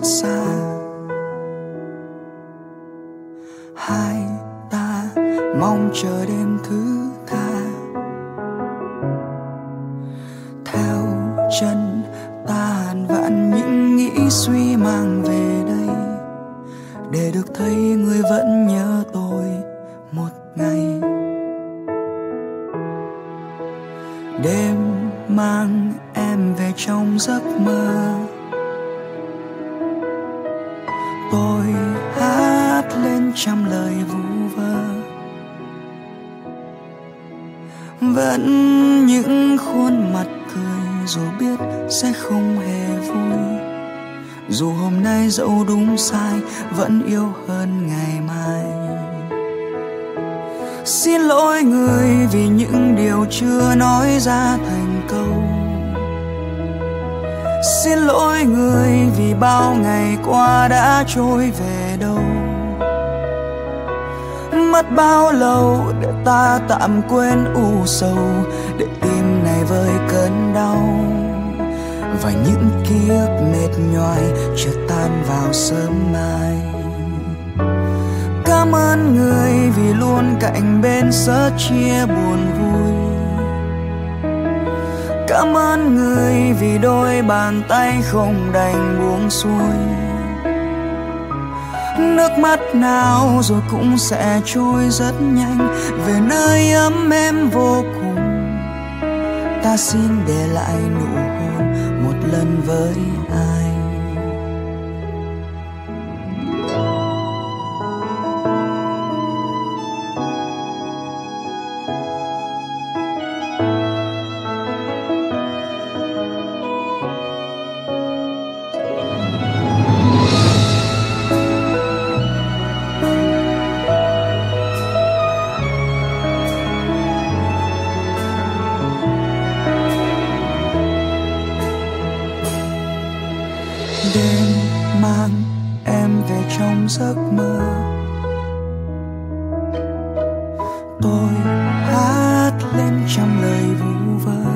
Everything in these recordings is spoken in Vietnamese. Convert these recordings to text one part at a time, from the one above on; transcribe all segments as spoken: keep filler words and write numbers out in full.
xa. Hai ta mong chờ đêm thứ tha, theo chân ta hàn vạn những nghĩ suy mang về đây, để được thấy người vẫn nhớ tôi một ngày. Đêm mang em về trong giấc mơ, tôi hát lên trăm lời vu vơ. Vẫn những khuôn mặt cười dù biết sẽ không hề vui, dù hôm nay dẫu đúng sai vẫn yêu hơn ngày mai. Xin lỗi người vì những điều chưa nói ra thành câu. Xin lỗi người vì bao ngày qua đã trôi về đâu. Mất bao lâu để ta tạm quên u sầu, để tim này vơi cơn đau, và những ký ức mệt nhoài chợt tan vào sớm mai. Cảm ơn người vì luôn cạnh bên sớt chia buồn vui. Cảm ơn người vì đôi bàn tay không đành buông xuôi. Nước mắt nào rồi cũng sẽ trôi rất nhanh về nơi ấm êm vô cùng. Ta xin để lại nụ hôn một lần với ai. Đêm mang em về trong giấc mơ, tôi hát lên trăm lời vu vơ.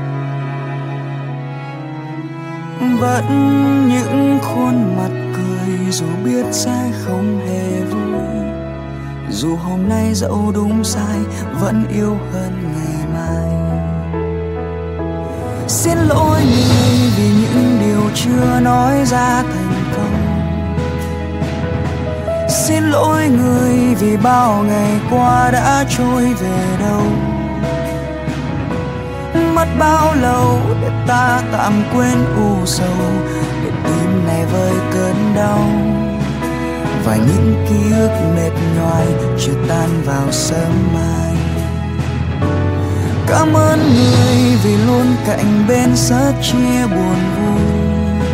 Vẫn những khuôn mặt cười dù biết sẽ không hề vui, dù hôm nay dẫu đúng sai vẫn yêu hơn ngày mai. Xin lỗi người vì những điều chưa nói ra thành câu. Xin lỗi người vì bao ngày qua đã trôi về đâu. Mất bao lâu để ta tạm quên u sầu, để tim này vơi cơn đau, và những ký ức mệt nhoài chưa tan vào sớm mai. Cảm ơn người vì luôn cạnh bên sớt chia buồn vui.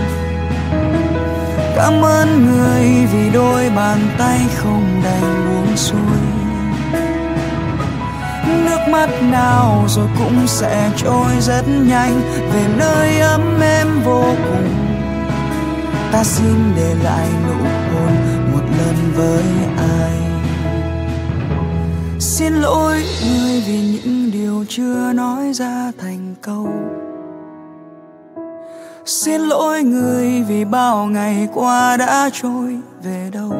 Cảm ơn người vì đôi bàn tay không đành buông xuôi. Nước mắt nào rồi cũng sẽ trôi rất nhanh về nơi ấm êm vô cùng. Ta xin để lại nụ hôn một lần với ai. Xin lỗi người vì những điều chưa nói ra thành câu. Xin lỗi người vì bao ngày qua đã trôi về đâu.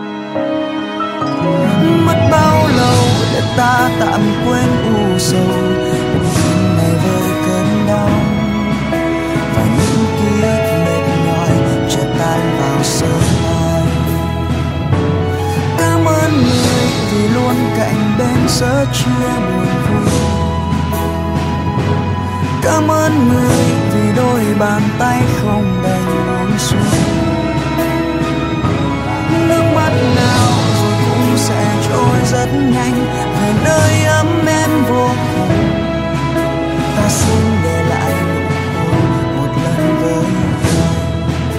Mất bao lâu để ta tạm quên u sầu, tim này vơi cơn đau, và những ký ức mệt nhòi chợt tan vào sớm mai. Cảm ơn người vì luôn cạnh bên sớt chia buồn vui. Cảm ơn người vì đôi bàn tay không đành buông xuôi. Nước mắt nào rồi cũng sẽ trôi rất nhanh về nơi ấm êm vô cùng. Ta xin để lại nụ hôn một lần với ai.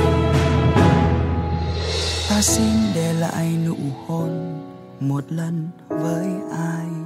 Ta xin để lại nụ hôn một lần với ai.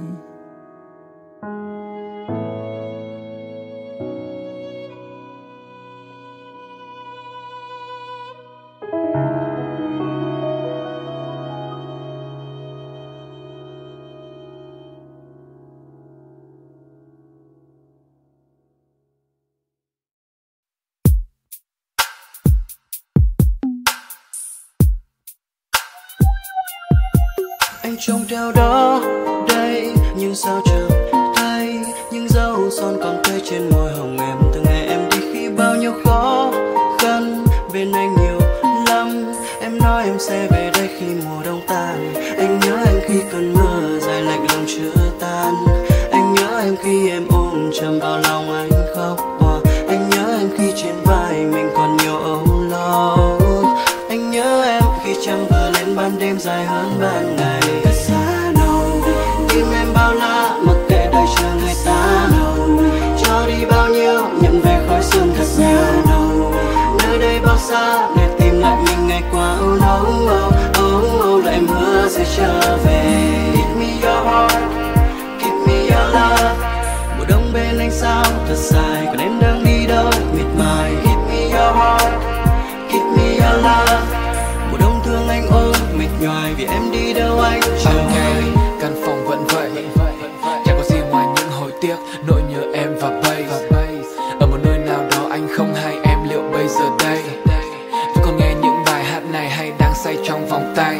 trông theo đó đây, nhưng sao chẳng thấy những dấu son còn tươi trên môi hồng em. Từ ngày em đi khi bao nhiêu khó khăn bên anh nhiều lắm. Em nói em sẽ về đây khi mùa đông tan. Anh nhớ em khi cơn mưa dài lạnh lòng chưa tan. Anh nhớ em khi em ôm chầm vào lòng anh khóc hòa. Anh nhớ em khi trên vai mình còn nhiều âu lo. Anh nhớ em khi trăng vừa lên ban đêm dài hơn ban ngày. Thật xa đâu tim em bao la, mặc kệ đời chờ người ta đâu. Cho đi bao nhiêu nhận về khói sương thật nhớ đâu. Nơi đây bao xa để tìm lại mình ngày qua âu nấu. Oh, oh, lại em hứa sẽ trở về. Give me your heart, give me your love. Mùa đông bên anh sao thật dài, còn em đang đi đâu miệt mài. Give me your heart, give me your love. Mùa đông thương anh ôm mệt nhoài vì em đi đâu anh chờ. Ban ngày căn phòng vẫn vậy, chẳng có gì ngoài những hồi tiếc, nỗi nhớ em và bass. Ở một nơi nào đó anh không hay em, liệu bây giờ đây vẫn còn nghe những bài hát này hay đang say trong vòng tay.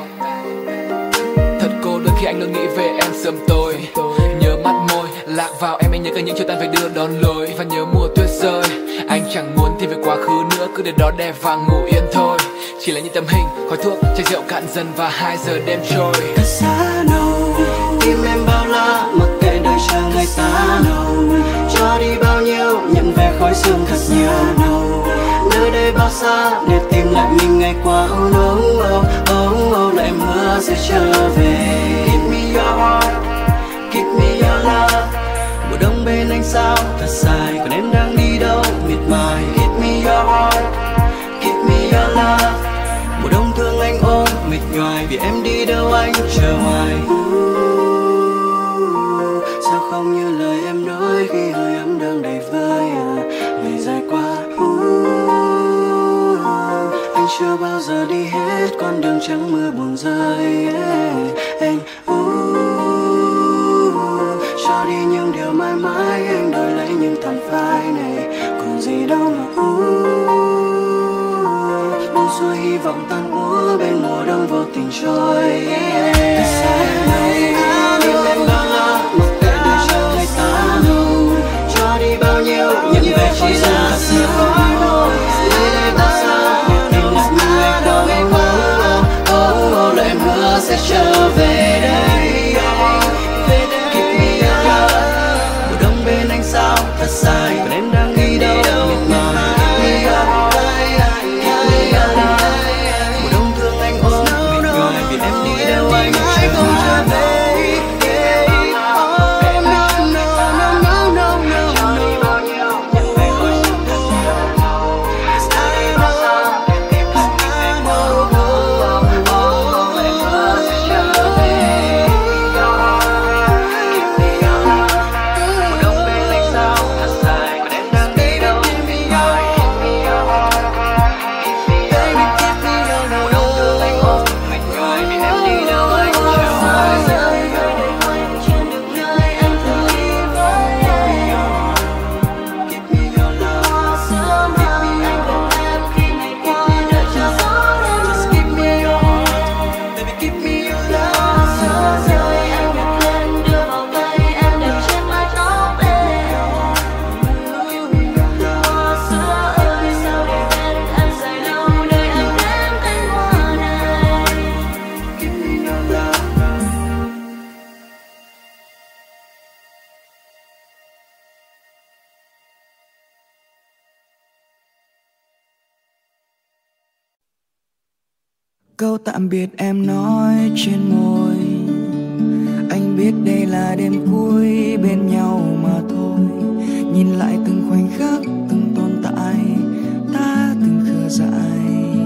Thật cô đơn khi anh luôn nghĩ về em sớm tối. Nhớ mắt môi lạc vào em, anh nhớ cả những chiều tan về đưa đón lối. Và nhớ mùa tuyết rơi, anh chẳng muốn thì về quá khứ nữa, cứ để đó đẹp và ngủ yên thôi. Chỉ là những tấm hình, khói thuốc, chai rượu cạn dần và hai giờ đêm trôi. Thật xa đâu tim em bao la, mặc kệ đời chờ người ta đâu. Cho đi bao nhiêu nhận về khói sương thật nhớ đâu. Nơi đây bao xa để tìm lại mình ngày qua âu nấu. Oh, oh, oh, lại em hứa sẽ trở về. Give me your heart, give me your love. Mùa đông bên anh sao thật dài, còn em đang đi đâu miệt mài. Give me your heart, give me your love. Mùa đông thương anh ôm mệt nhoài vì em đi đâu anh chờ hoài. Sao không như lời em nói khi hơi ấm đang đầy vơi. Ngày dài qua anh chưa bao giờ đi hết con đường trắng mưa buồn rơi. Anh cho đi những điều mãi mãi, anh đổi lấy những thảm phai này còn gì đâu mà buông xuôi hy vọng tan úa bên mùa đông vô tình trôi. Thật xa này tim em bao la, mặc kệ đời chờ người ta đâu. Cho đi bao nhiêu nhận về chỉ là sự thôi. Nơi đây bao xa để tìm lại mình ngày qua. Oh, oh, lại em hứa sẽ trở về đây. Give me your love. Mùa đông bên anh sao thật dài, còn em đang đi đâu miệt mài. Give me your heart, give me your love. Mùa đông thương anh ôm mệt nhoài vì em đi đâu anh chờ về. Câu tạm biệt em nói trên môi, anh biết đây là đêm cuối bên nhau mà thôi. Nhìn lại từng khoảnh khắc, từng tồn tại, ta từng khờ dại.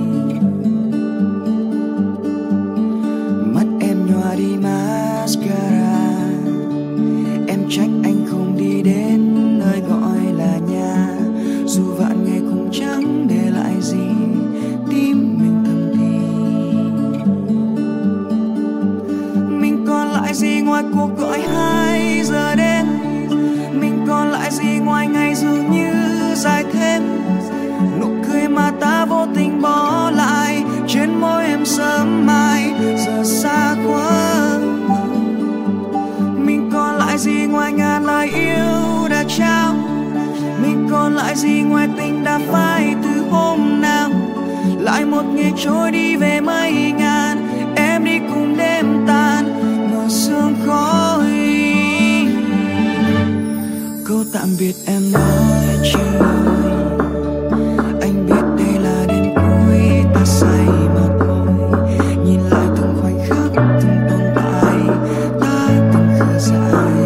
Mắt em nhòa đi mascara, em trách anh không đi đến nơi gọi là nhà. Dù vạn ngày cũng chẳng để lại gì, tim mình thầm thì. Mình còn lại gì ngoài cuộc gọi hai giờ đêm? Mình còn lại gì ngoài ngày dường như dài thêm? Nụ cười mà ta vô tình bỏ lại trên môi em sớm mai, giờ xa quá. trao. Mình còn lại gì ngoài tình đã phai từ hôm nào. Lại một ngày trôi đi về mây ngàn, em đi cùng đêm tan mờ sương khói. Câu tạm biệt em nói chưa, anh biết đây là đêm cuối ta say mà thôi. Nhìn lại từng khoảnh khắc từng tồn tại ta từng khờ dại.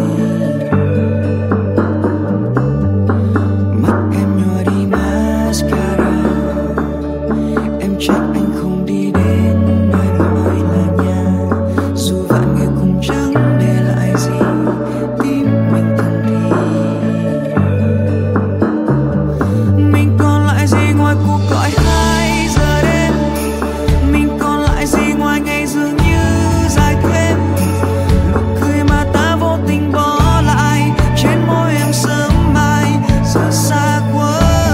Mắt em nhòa đi mascara, em trách anh không đi đến nơi gọi là nhà. Dù vạn người cùng chẳng để lại gì, tim mình thầm thì. Mình còn lại gì ngoài cuộc gọi hai giờ đêm. Mình còn lại gì ngoài ngày dường như dài thêm. Nụ cười mà ta vô tình bỏ lại trên môi em sớm mai giờ xa quá.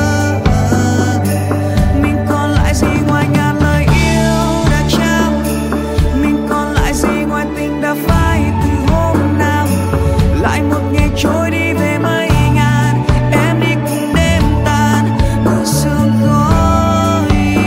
Mình còn lại gì ngoài ngàn lời yêu đã trao. Mình còn lại gì ngoài tình đã phai từ hôm nào. Lại một ngày trôi đi về mây ngàn, em đi cùng đêm tan mờ sương khói.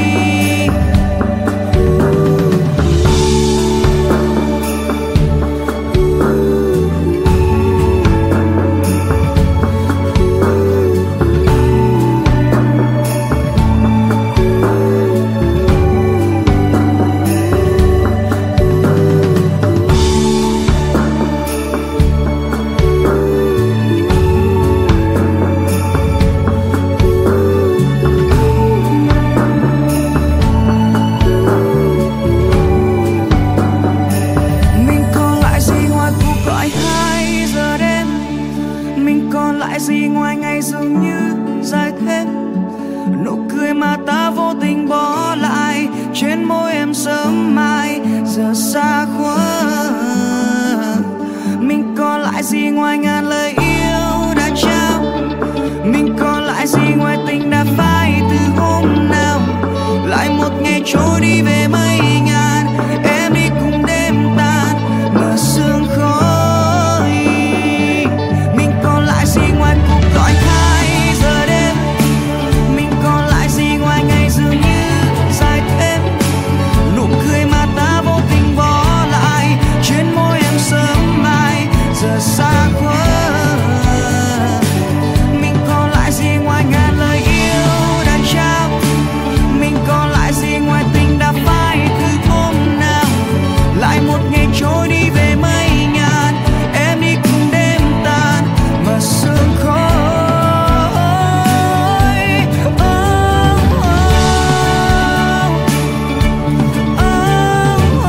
Mình còn lại gì ngoài cuộc gọi hai giờ đêm. Mình còn lại gì ngoài ngày dường như dài thêm. Nụ cười mà ta vô tình bỏ lại trên môi em sớm mai giờ xa quá. Mình còn lại gì ngoài ngàn lời yêu đã trao. Mình còn lại gì ngoài tình đã phai từ hôm nào. Lại một ngày trôi đi về mây ngàn, em đi cùng đêm tan mờ sương khói. Mình còn lại gì ngoài cuộc gọi hai giờ đêm. Mình còn lại gì ngoài ngày dường như dài thêm. Nụ cười mà ta vô tình bỏ lại trên môi em sớm mai giờ xa quá. Mình còn lại gì ngoài ngàn lời yêu đã trao. Mình còn lại gì ngoài tình đã phai từ hôm nào. Lại một ngày trôi đi về mây ngàn, em đi cùng đêm tan mờ sương khói. Oh, oh, oh, oh,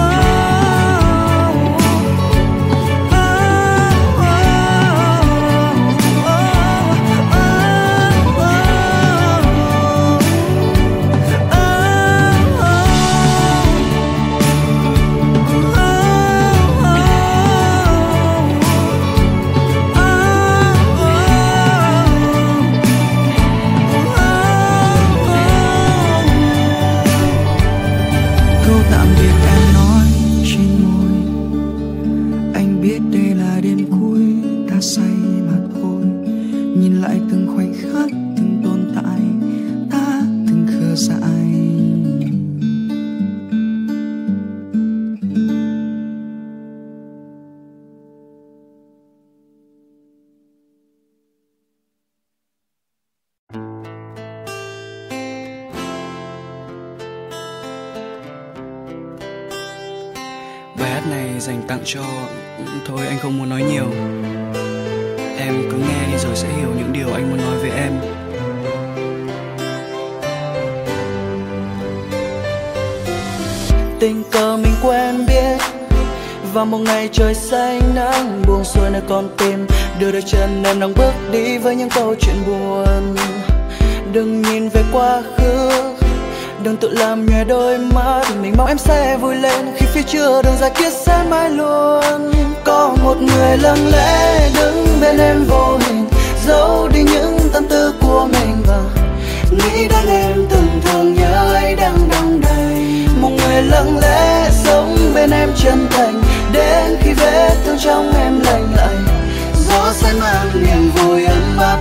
câu tạm biệt em nói trên môi. Anh biết đây là đêm cuối ta say mà thôi. Nhìn lại từng khoảnh khắc từng tồn tại ta từng khờ dại. Bài hát này dành tặng cho... Thôi anh không muốn nói nhiều. Em cứ nghe đi rồi sẽ hiểu những điều anh muốn nói với em. Tình cờ mình quen biết vào một ngày trời xanh nắng buông xuôi nơi con tim. Đưa đôi chân em đang bước đi với những câu chuyện buồn. Đừng nhìn về quá khứ, đừng tự làm nhòe đôi mắt. Mình mong em sẽ vui lên khi phía trước đường dài kia sẽ mãi luôn. Có một người lặng lẽ đứng bên em vô hình, giấu đi những tâm tư của mình và nghĩ đến em từng thường nhớ ấy đang đong đầy. Một người lặng lẽ sống bên em chân thành, đến khi vết thương trong em lành lại, gió sẽ mang niềm vui ấm áp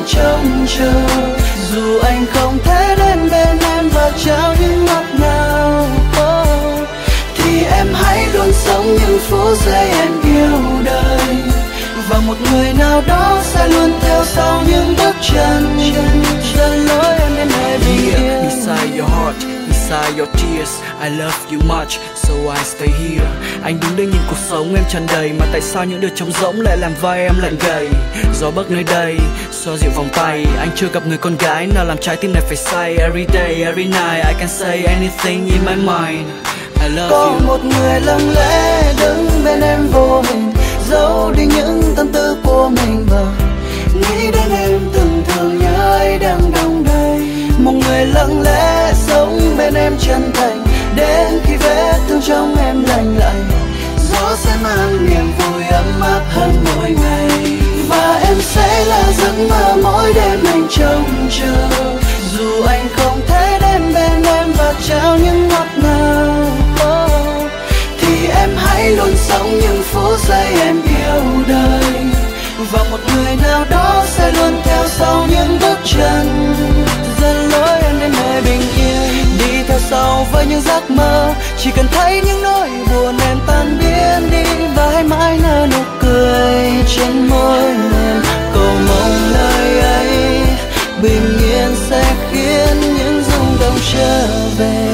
trông chờ. Dù anh không thể đến bên em và trao những ngọt ngào, oh, thì em hãy luôn sống những phút giây em yêu đời. Và một người nào đó sẽ luôn theo sau những bước chân dẫn lối em đến nơi bình yên. Beside your heart, beside your tears, I love you much, so I stay here. Anh đứng đây nhìn cuộc sống em tràn đầy, mà tại sao những điều trống rỗng lại làm vai em lạnh gầy. Gió bấc nơi đây, xoa dịu vòng tay. Anh chưa gặp người con gái nào làm trái tim này phải say. Every day, every night, I can say anything in my mind. I love Có you. một người lặng lẽ đứng bên em vô hình, giấu đi những tâm tư của mình và nghĩ đến em từng thường nhớ ấy đang đong đầy. Một người lặng lẽ sống bên em chân thành, đến khi vết thương trong em lành lại, gió sẽ mang niềm vui ấm áp hơn mỗi ngày. Và em sẽ là giấc mơ mỗi đêm anh trông chờ. Dù anh không thể đến bên em và trao những ngọt ngào, oh, thì em hãy luôn sống những phút giây em yêu đời. Và một người nào đó sẽ luôn theo sau những bước chân dẫn lối em đến nơi bình yên. Đi theo sau với những giấc mơ, chỉ cần thấy những nỗi buồn em tan biến đi. Và hãy mãi nở nụ cười trên môi em, cầu mong nơi ấy bình yên sẽ khiến những rung động trở về.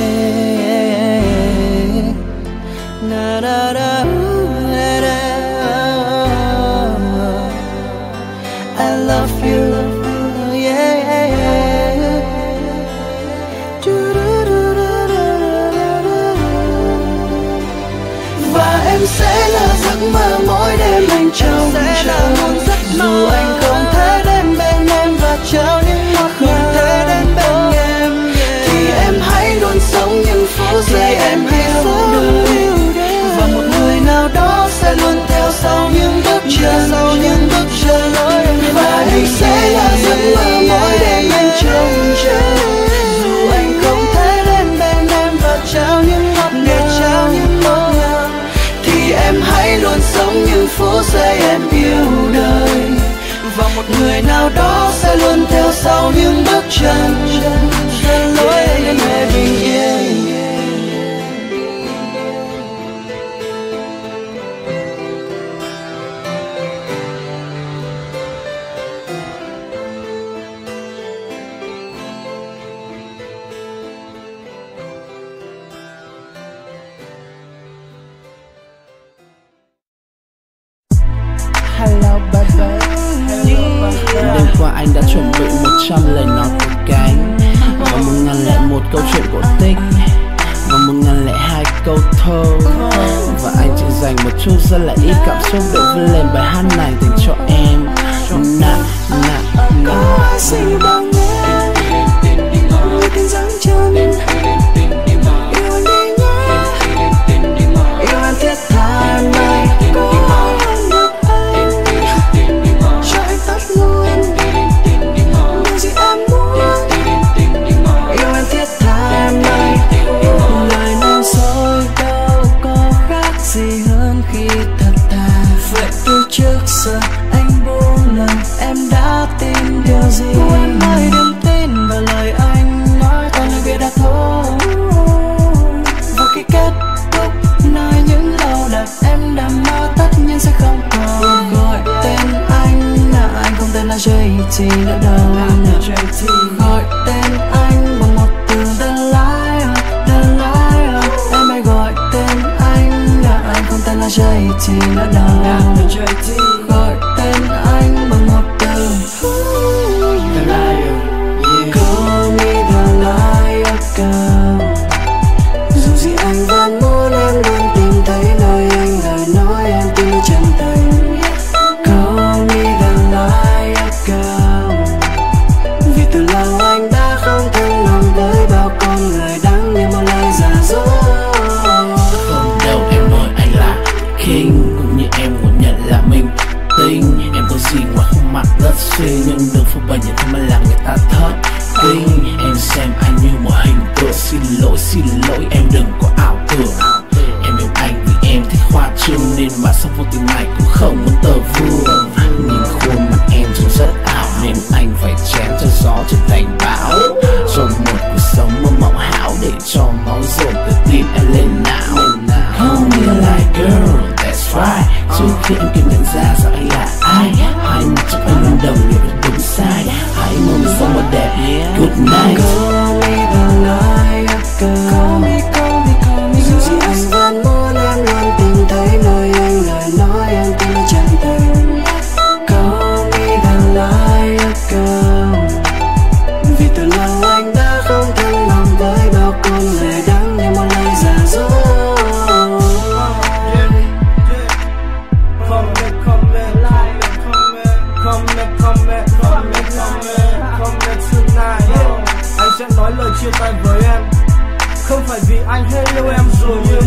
Na, na, na, na, na. I love you, yeah, yeah, yeah. Và em sẽ là giấc mơ mỗi đêm anh trông chờ. Dù anh không thể đến bên em và trao những ngọt ngào, thì em hãy luôn sống những phút giây em yêu đời. Và một người nào đó sẽ luôn theo sau những bước chân, sau những bước chân. Và em sẽ là giấc mơ mỗi đêm anh trông chờ. Dù anh không thể đến bên em và trao những ngọt ngào, thì em hãy luôn sống những phút giây em yêu đời. Và một người nào đó sẽ luôn theo sau những bước chân dẫn lối em đến nơi bình yên. Hello baby. Đêm qua anh đã chuẩn bị một trăm lời nói của cánh, và một ngàn lẻ một câu chuyện cổ tích, và một ngàn lẻ hai câu thơ. Và anh chỉ dành một chút rất là ít cảm xúc để viết lên bài hát này dành cho em. Na na na. Có ai gì bằng em, người tình dáng chân, yêu anh đi nhé, yêu anh thiết tha em này. Có ai hơn được anh, cho anh tắt luôn điều gì em muốn, yêu anh thiết tha em này. Lời nói dối đâu có khác gì hơn khi thật thà. Vậy từ trước giờ anh buông lời, em đã tin điều gì? Em ơi đừng tin vào lời anh nói, toàn lời bịa đặt thôi. Và khi kết thúc nơi những lâu đẹp em đã mơ, tất nhiên sẽ không còn gọi tên anh. Là anh không tên là gi tê nữa đâu. Gọi tên anh bằng một từ The Liar, The Liar. Em hãy gọi tên anh, là anh không tên là gi tê nữa đâu. Gọi tên anh bằng một từ The Liar, call me the liar girl. Dù gì anh vẫn muốn em luôn tìm thấy nơi anh lời nói em tin chân thành. Call me the liar girl, vì từ lâu anh đã không thân lòng với bao con người đáng như một lời giả dối. Không đâu em ơi, anh là king, cũng như em muốn nhận là mình tinh. Em có gì ngoài khuôn mặt rất xinh, nhưng đừng phô bày những thứ mà làm người ta thất kinh. Em xem anh như một hình tượng, xin lỗi xin lỗi em đừng có ảo tưởng. Em yêu anh vì em thích khoa trương, nên mà sau vô tình này cũng không muốn tờ vương. Nhìn khuôn mặt em trông rất ảo, nên anh phải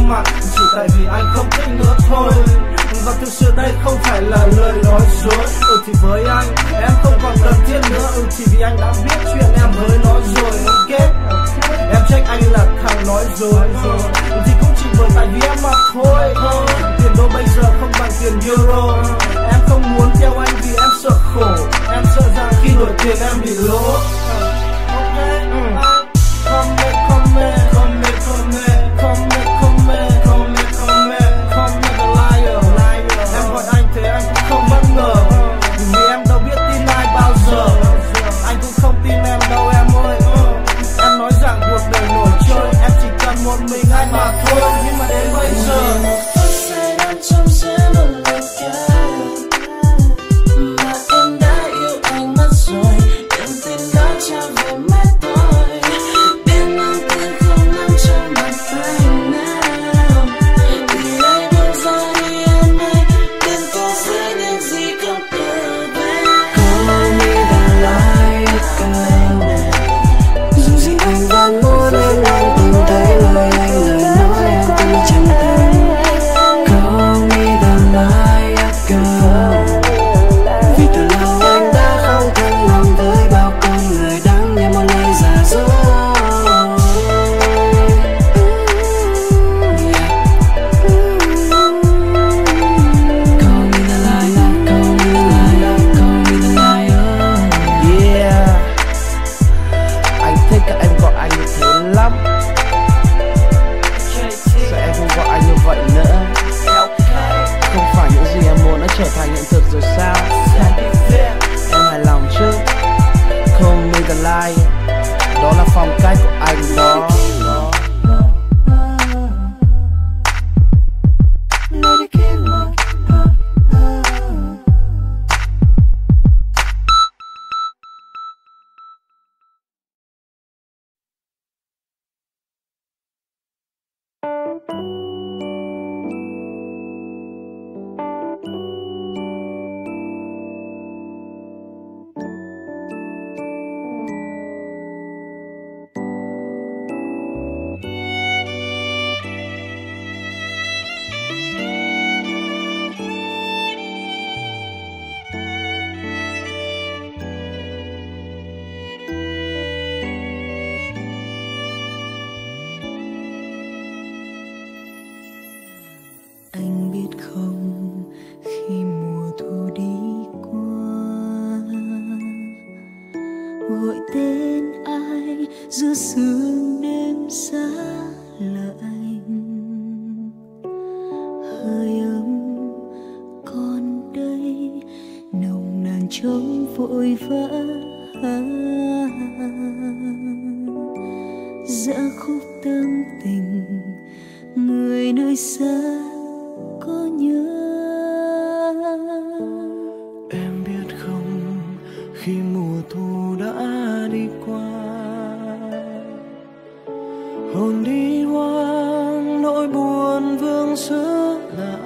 mặt, chỉ tại vì anh không thích nữa thôi. Và thực sự đây không phải là lời nói dối. Ừ thì với anh em không còn cần thiết nữa. Ừ thì vì anh đã biết chuyện em với nó rồi. Ok, em trách anh là thằng nói dối. Ừ thì cũng chỉ bởi tại vì em mà thôi. Tiền đô bây giờ không bằng tiền euro. Em không muốn theo anh vì em sợ khổ. Em sợ rằng khi đổi tiền em bị lỗ. Ok, come back, come back, come back, come back, come back, come back, come back, come back, come back a liar. Em gọi anh thế anh cũng không bất ngờ, vì em đâu biết tin ai bao giờ. Anh cũng không tin em đâu em ơi. Em nói rằng cuộc đời nổi trôi, em chỉ cần một mình anh mà thôi. Nhưng mà đến bây giờ trong sẽ một lần kia mà em đã yêu anh mất rồi. Em tin đó trả về mắt tôi, biết mang tiếng không nằm trong mặt anh nào. Vì anh buông ra đi em ơi, đừng có giữ những gì không tự về. Call me the liar, dù gì anh vẫn muốn em, anh tìm thấy lời anh, lời nói em cũng chẳng thấy. Call me the liar girl, vì từ lâu anh đã không thân lòng với bao con người đáng như một lời giả dối. Call me the liar, call me the liar, call me the liar. Yeah, anh thích các em gọi anh như thế lắm. Sao em không gọi anh như vậy nữa? Không phải những gì em muốn đã trở thành hiện thực rồi sao? Em hài lòng chứ? Call me the liar, đó là phong cách của anh đó. Anh biết không, khi mùa thu đi qua, gọi tên ai giữa sương đêm xa lạnh. Hơi ấm còn đây, nồng nàn trong vội vã. Dã khúc tâm tình, người nơi xa có nhớ. Em biết không, khi mùa thu đã đi qua, hồn đi hoang nỗi buồn vương xứ lạ.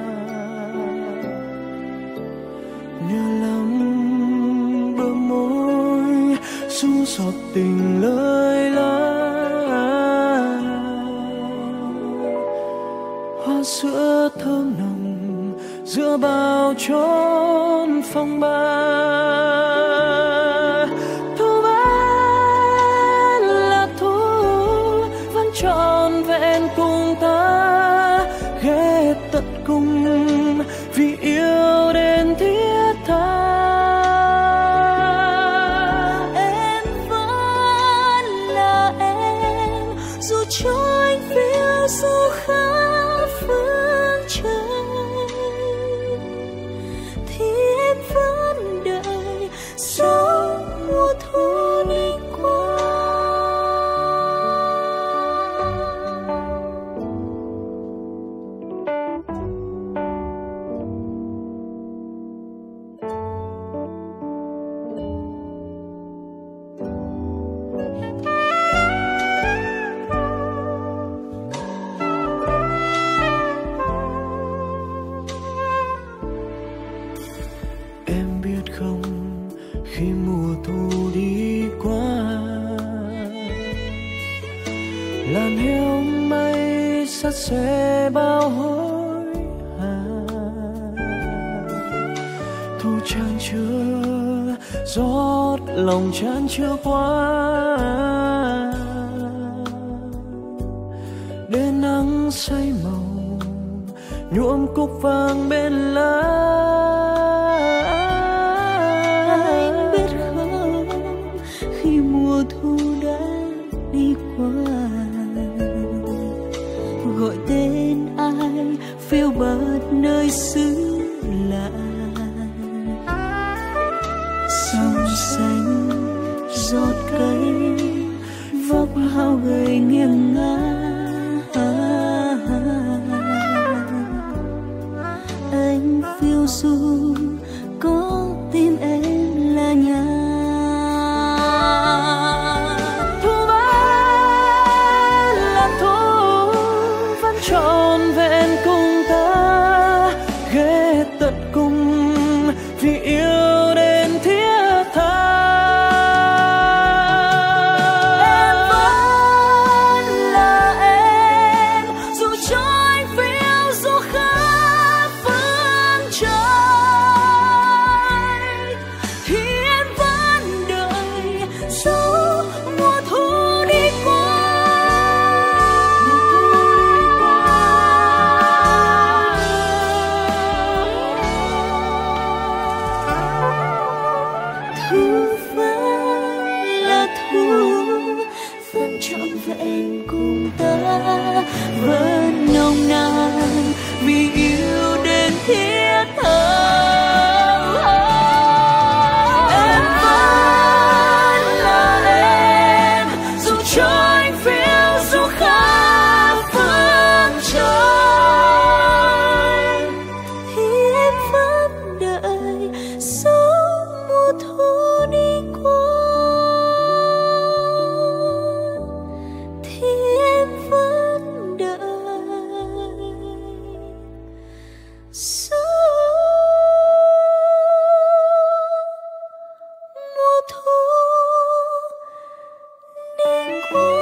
Nhớ lắm bờ môi xuống giọt tình lơi lá. Hoa sữa thơm nồng giữa bao chốn phong ba. Thu vẫn là thu, vẫn trọn vẹn cùng ta, ghé tận cùng vì yêu đến thiết tha. Em vẫn là em, dù cho anh phía sau khác phương trời, thì em vẫn đợi sau mùa thu đi qua. Em biết không, khi mùa thu đi qua, làn heo mây sắt sẽ bao hối hả. Thu chan chưa rót lòng chan chưa quá, để nắng say màu nhuộm cúc vàng bên lá. Anh biết không, khi mùa thu đã đi qua, gọi tên ai phiêu bạt nơi xứ lạ. Sông xanh giọt cây vóc hao gầy nghiêng ngả, anh phiêu du có tim em là nhà. Thu vẫn là thu, vẫn trọn vẹn cùng ta, ghé tận cùng vì yêu đến thiết tha. Em vẫn là em, dù cho anh phiêu du khắp phương trời, thì em vẫn đợi dù mùa thu đi qua. Thu vẫn là thu, vẫn trọn vẹn cùng ta, vẫn nồng nàn vì yêu đến thiết tha. Em vẫn là em, dù cho anh phiêu du khắp phương trời, thì em vẫn đợi số mùa thu đi qua, thì em vẫn đợi số mùa thu đi qua.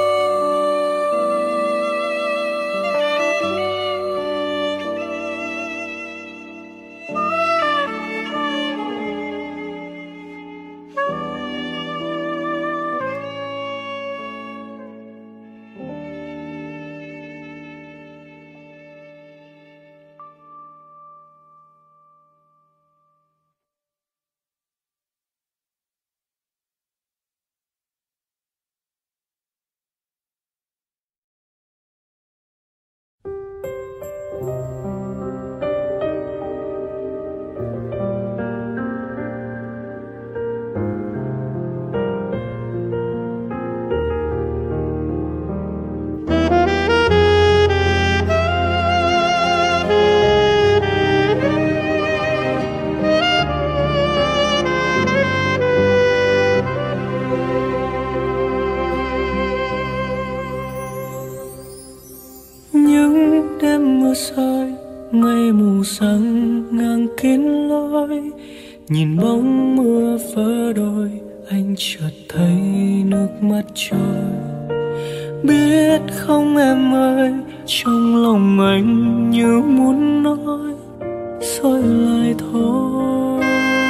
Những đêm mưa rơi, mây mù sáng ngang kín lối, nhìn bóng mưa vỡ đôi, anh chợt thấy nước mắt trôi. Biết không em ơi, trong lòng anh như muốn nói rồi lại thôi.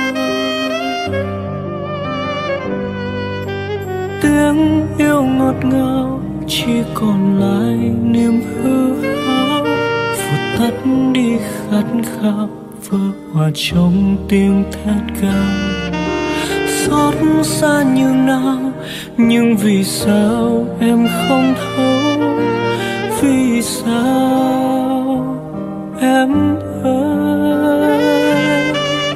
Tiếng yêu ngọt ngào chỉ còn lại niềm hư ảo, vụt tắt đi khát khao vỡ hòa trong tiếng thét gào. Xót xa như nào, nhưng vì sao em không thấu? Vì sao em ơi?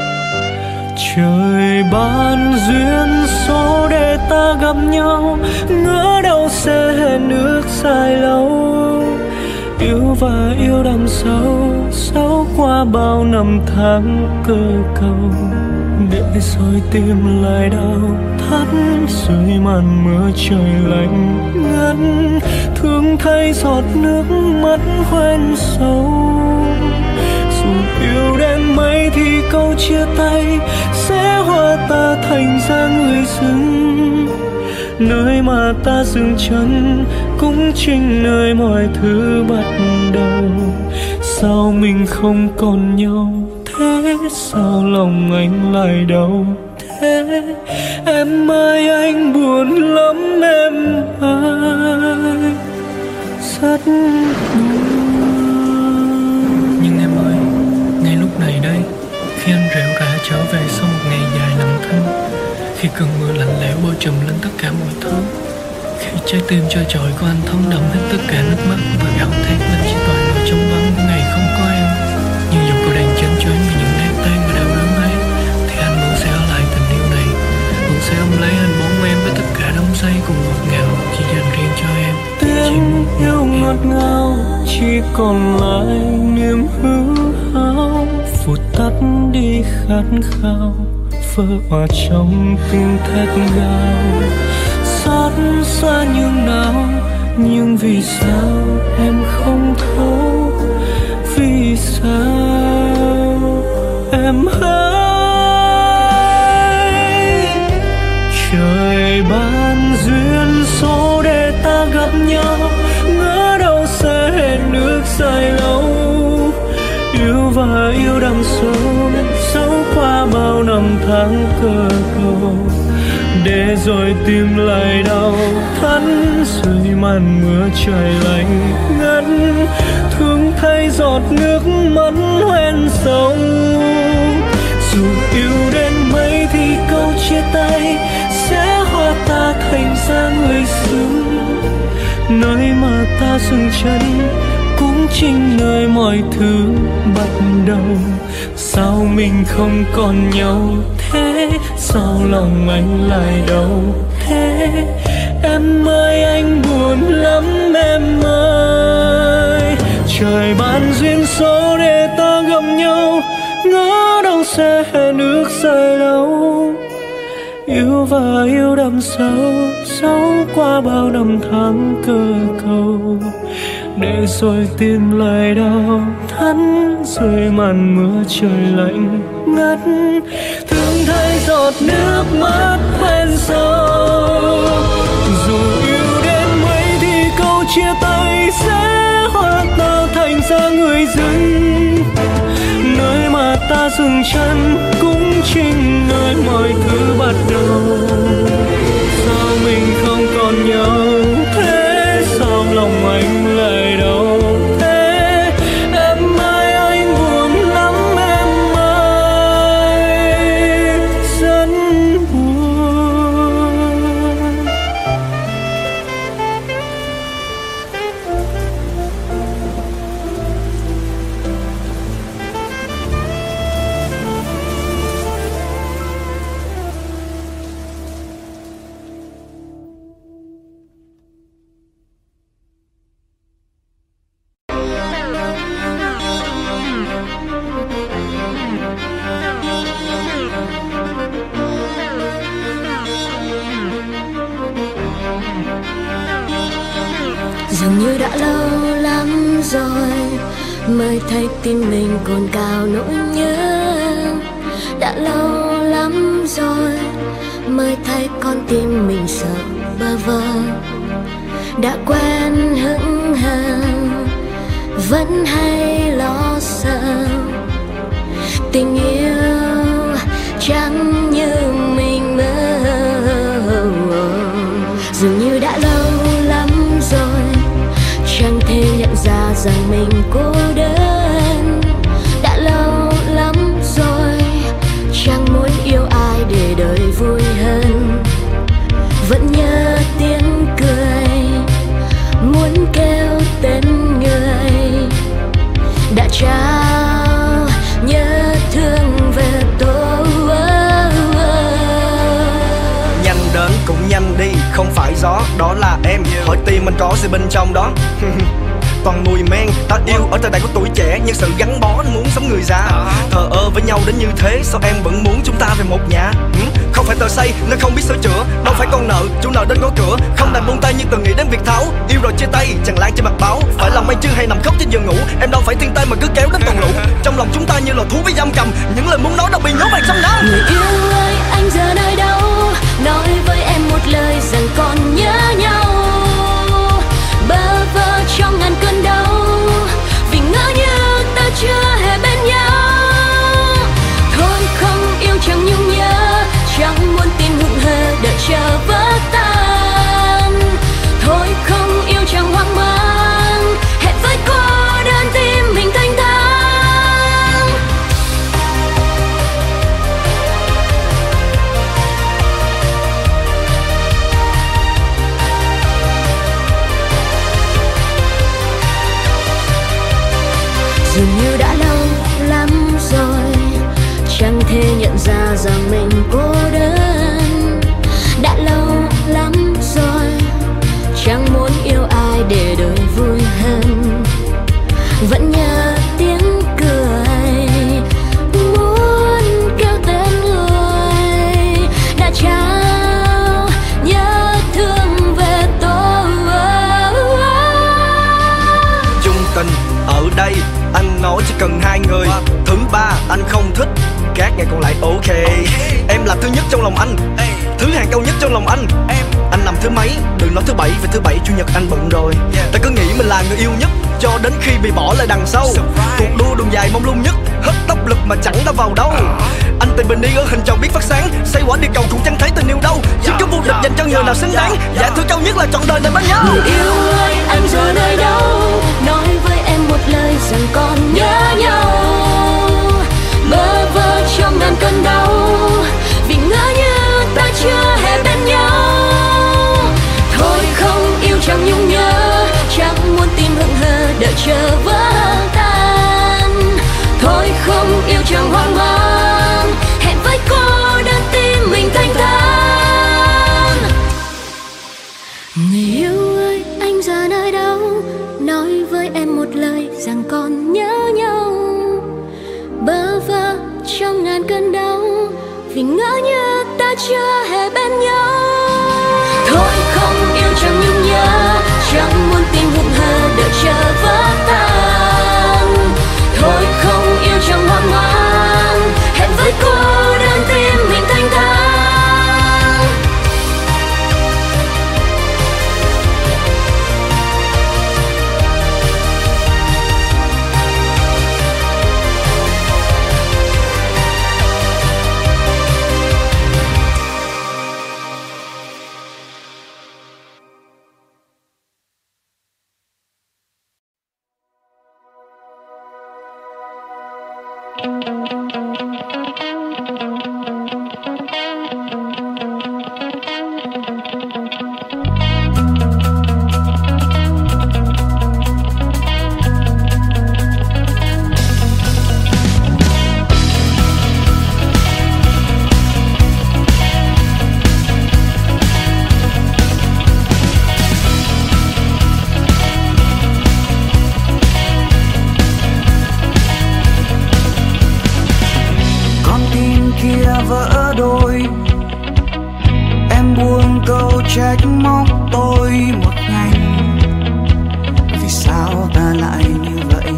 Trời ban duyên số để ta gặp nhau, ngỡ đâu sẽ hẹn ước dài lâu. Yêu và yêu đậm sâu, sâu qua bao năm tháng cơ cầu, để rồi tim lại đau thắt dưới màn mưa trời lạnh ngắt. Thương thay giọt nước mắt hoen sâu, dù yêu đến mấy thì câu chia tay sẽ hóa ta thành ra người dưng, nơi mà ta dừng chân cũng chính nơi mọi thứ bắt đầu. Sao mình không còn nhau thế, sao lòng anh lại đau thế? Em ơi anh buồn lắm em ơi, rất buồn. Nhưng em ơi, ngay lúc này đây, khi anh rệu rã trở về sau một ngày dài lặng thinh, khi cơn mưa lạnh lẽo bao trùm lên tất cả mọi thứ, khi trái tim trôi trội của anh thấm đẫm hết tất cả nước mắt và gào thét lên chỉ toàn nỗi trống vắng của ngày không có em. Nhưng dù cô đang chán choáng vì những nét tan và đau đớn ấy, thì anh vẫn sẽ ở lại tình yêu này, vẫn sẽ ôm lấy hình bóng em với tất cả đắm say cùng ngọt ngào chỉ dành riêng cho em. Tiếng yêu ngọt ngào chỉ còn lại niềm hư hao, vụt tắt đi khát khao, vỡ hòa trong tiếng thét gào. Xót xa nhường nào, nhưng vì sao em không thấu, vì sao em hỡi. Trời ban duyên số để ta gặp nhau, ngỡ đâu sẽ hẹn ước dài lâu. Yêu và yêu đằng sâu, dẫu qua bao năm tháng cơ cầu, để rồi tìm lại đau thắt dưới màn mưa trời lạnh ngắt. Thương thay giọt nước mắt hoen sông, dù yêu đến mấy thì câu chia tay sẽ hóa ta thành ra người xưa. Nơi mà ta dừng chân cũng chính nơi mọi thứ bắt đầu. Sao mình không còn nhau thế, sao lòng anh lại đau thế? Em ơi anh buồn lắm em ơi. Trời ban duyên số để ta gặp nhau, ngỡ đâu sẽ hẹn ước dài lâu. Yêu và yêu đậm sâu, sâu qua bao năm tháng cơ cầu, để rồi tìm lại đau thắt dưới màn mưa trời lạnh ngắt. Thương thay giọt nước mắt hoen sâu, dù yêu đến mấy thì câu chia tay sẽ hóa ta thành ra người dưng. Nơi mà ta dừng chân cũng chính nơi mọi thứ bắt đầu. Sao mình không còn nhau thế, sao lòng anh lại đau thế? Em ơi anh buồn lắm em ơi, rất buồn. Dường như đã lâu lắm rồi mới thấy tim mình cồn cào nỗi nhớ. Đã lâu lắm rồi mới thấy con tim mình sợ bơ vơ. Đã quen hững hờ vẫn hay lo sợ, tình yêu chẳng như mình mơ. Dường như đã lâu lắm rồi chẳng thể nhận ra rằng mình cô đơn. Đã lâu lắm rồi chẳng muốn yêu ai để đời vui hơn. Vẫn nhớ tiếng cười, muốn kêu tên người đã trao nhớ thương về tôi. Nhanh đến cũng nhanh đi, không phải gió, đó là em. Hỏi tim mình có gì bên trong đó. Toàn mùi men, ta yêu ở thời đại của tuổi trẻ, nhưng sự gắn bó muốn sống người già. Thờ ơ với nhau đến như thế, sao em vẫn muốn chúng ta về một nhà? Không phải tờ xây nên không biết sửa chữa, đâu phải con nợ chủ nợ đến gõ cửa. Không đành buông tay nhưng từng nghĩ đến việc tháo. Yêu rồi chia tay tràn lan trên mặt báo, phải lòng anh chưa hay nằm khóc trên giường ngủ. Em đâu phải thiên tay mà cứ kéo đến toàn lũ. Trong lòng chúng ta như là thú với giam cầm, những lời muốn nói đã bị nhốt vào trong đó. Người yêu ơi anh giờ nơi đâu, nói với em một lời rằng còn nhớ nhau. Ok, em là thứ nhất trong lòng anh, thứ hàng cao nhất trong lòng anh. Anh làm thứ mấy, đừng nói thứ bảy, vì thứ bảy chủ nhật anh bận rồi. Ta cứ nghĩ mình là người yêu nhất, cho đến khi bị bỏ lại đằng sau. Cuộc đua đường dài mông lung nhất, hết tốc lực mà chẳng đã vào đâu. Anh tìm bình yên ở hình tròn biết phát sáng, xây quả địa cầu cũng chẳng thấy tình yêu đâu. Chỉ có vô địch dành cho người nào xứng đáng, giải thưởng cao nhất là trọn đời này bên nhau. Người yêu ơi, anh giờ nơi đâu? Nói với em một lời rằng còn nhớ nhau. Bơ vơ trong ngàn cơn đau, vì ngỡ như ta chưa hề bên nhau. Thôi không yêu chẳng nhung nhớ, chẳng muốn tim hững hờ đợi chờ vỡ tan. Thôi không yêu chẳng hoang mang, hẹn với cô đơn tim mình thanh thản. Người yêu ơi, anh giờ nơi đâu? Nói với em một lời rằng còn nhớ nhau. Bơ vơ trong ngàn cơn đau, vì ngỡ như ta chưa hề bên nhau. Thôi không yêu chẳng nhung nhớ, chẳng muốn tim hững hờ đợi chờ vỡ tan. Thôi không yêu chẳng hoang mang, hẹn với cô đơn tim mình thanh thản. Trách móc tôi một ngày, vì sao ta lại như vậy?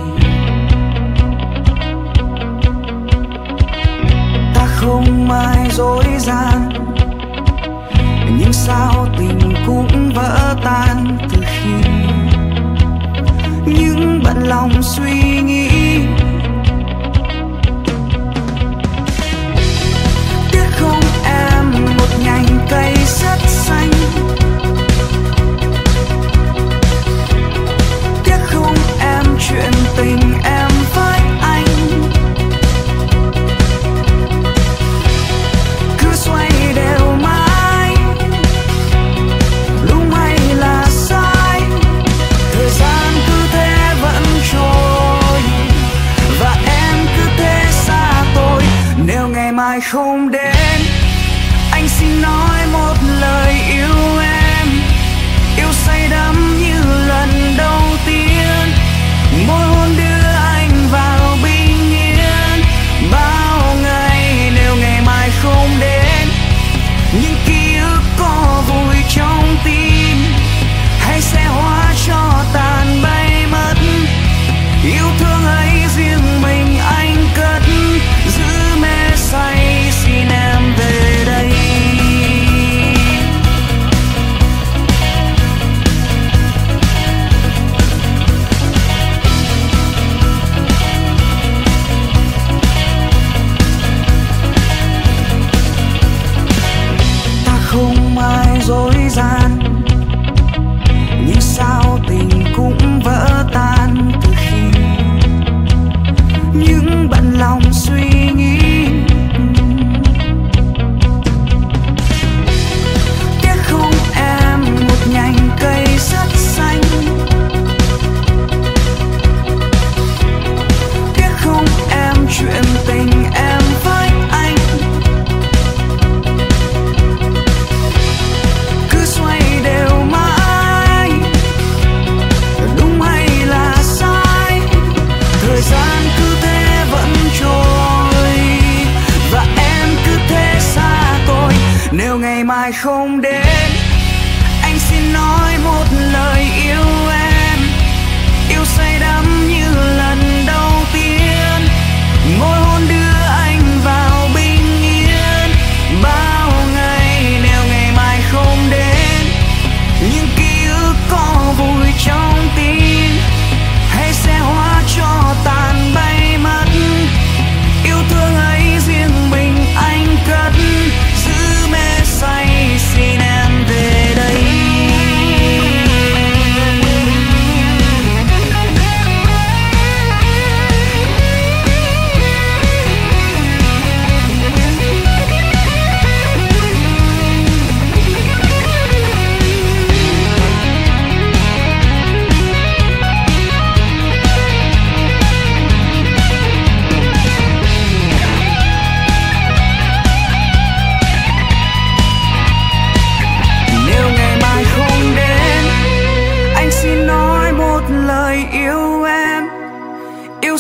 Ta không ai dối gian, nhưng sao tình cũng vỡ tan từ khi những bận lòng suy nghĩ. Tiếc không em một nhành cây rất xanh, tiếc không em chuyện tình em với anh. Cứ xoay đều mãi, đúng hay là sai, thời gian cứ thế vẫn trôi, và em cứ thế xa tôi. Nếu ngày mai không đến, anh xin nói một lời yêu em, yêu say đắm như lần đầu tiên. Môi hôn đưa anh vào bình yên bao ngày. Nếu ngày mai không đến, những ký ức có vùi trong tim, hay sẽ hóa cho tàn bay mất. Yêu thương ấy riêng mình anh cất, giữ mê say xin em về đây. Ta không ai dối gian, nhưng sao tình cũng vỡ tan từ khi những bận lòng suy nghĩ. Tiếc không em một nhành cây rất xanh, tiếc không em chuyện tình em với anh. Cứ xoay đều mãi, đúng hay là sai, thời gian cứ thế vẫn trôi, và em cứ thế xa tôi. Nếu ngày mai không đến, anh xin nói một lời yêu em, yêu say đắm như lần đầu tiên. Môi hôn đưa anh vào bình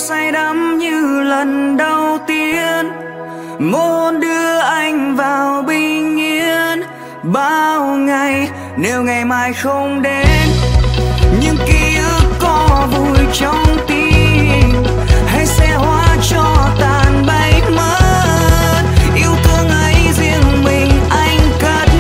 say đắm như lần đầu tiên, một hôn đưa anh vào bình yên. Bao ngày nếu ngày mai không đến, nhưng ký ức có vui trong tim, hay sẽ hóa cho tàn bay mất. Yêu thương ấy riêng mình anh cất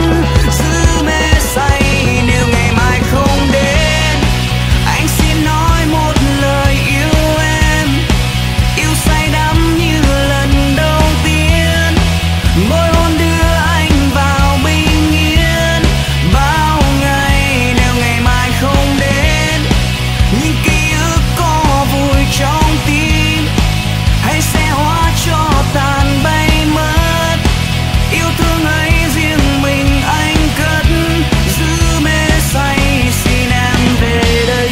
giữ mê say. Nếu ngày mai không đến, anh xin nói một lời yêu em, yêu say đắm như lần đầu tiên, mỗi hôn đưa anh vào bình yên. Bao ngày nếu ngày mai không đến, nhưng ký ức có vui trong tim, hay sẽ hóa cho tàn bay mất. Yêu thương ấy riêng mình anh cất giữ mê say. Xin em về đây.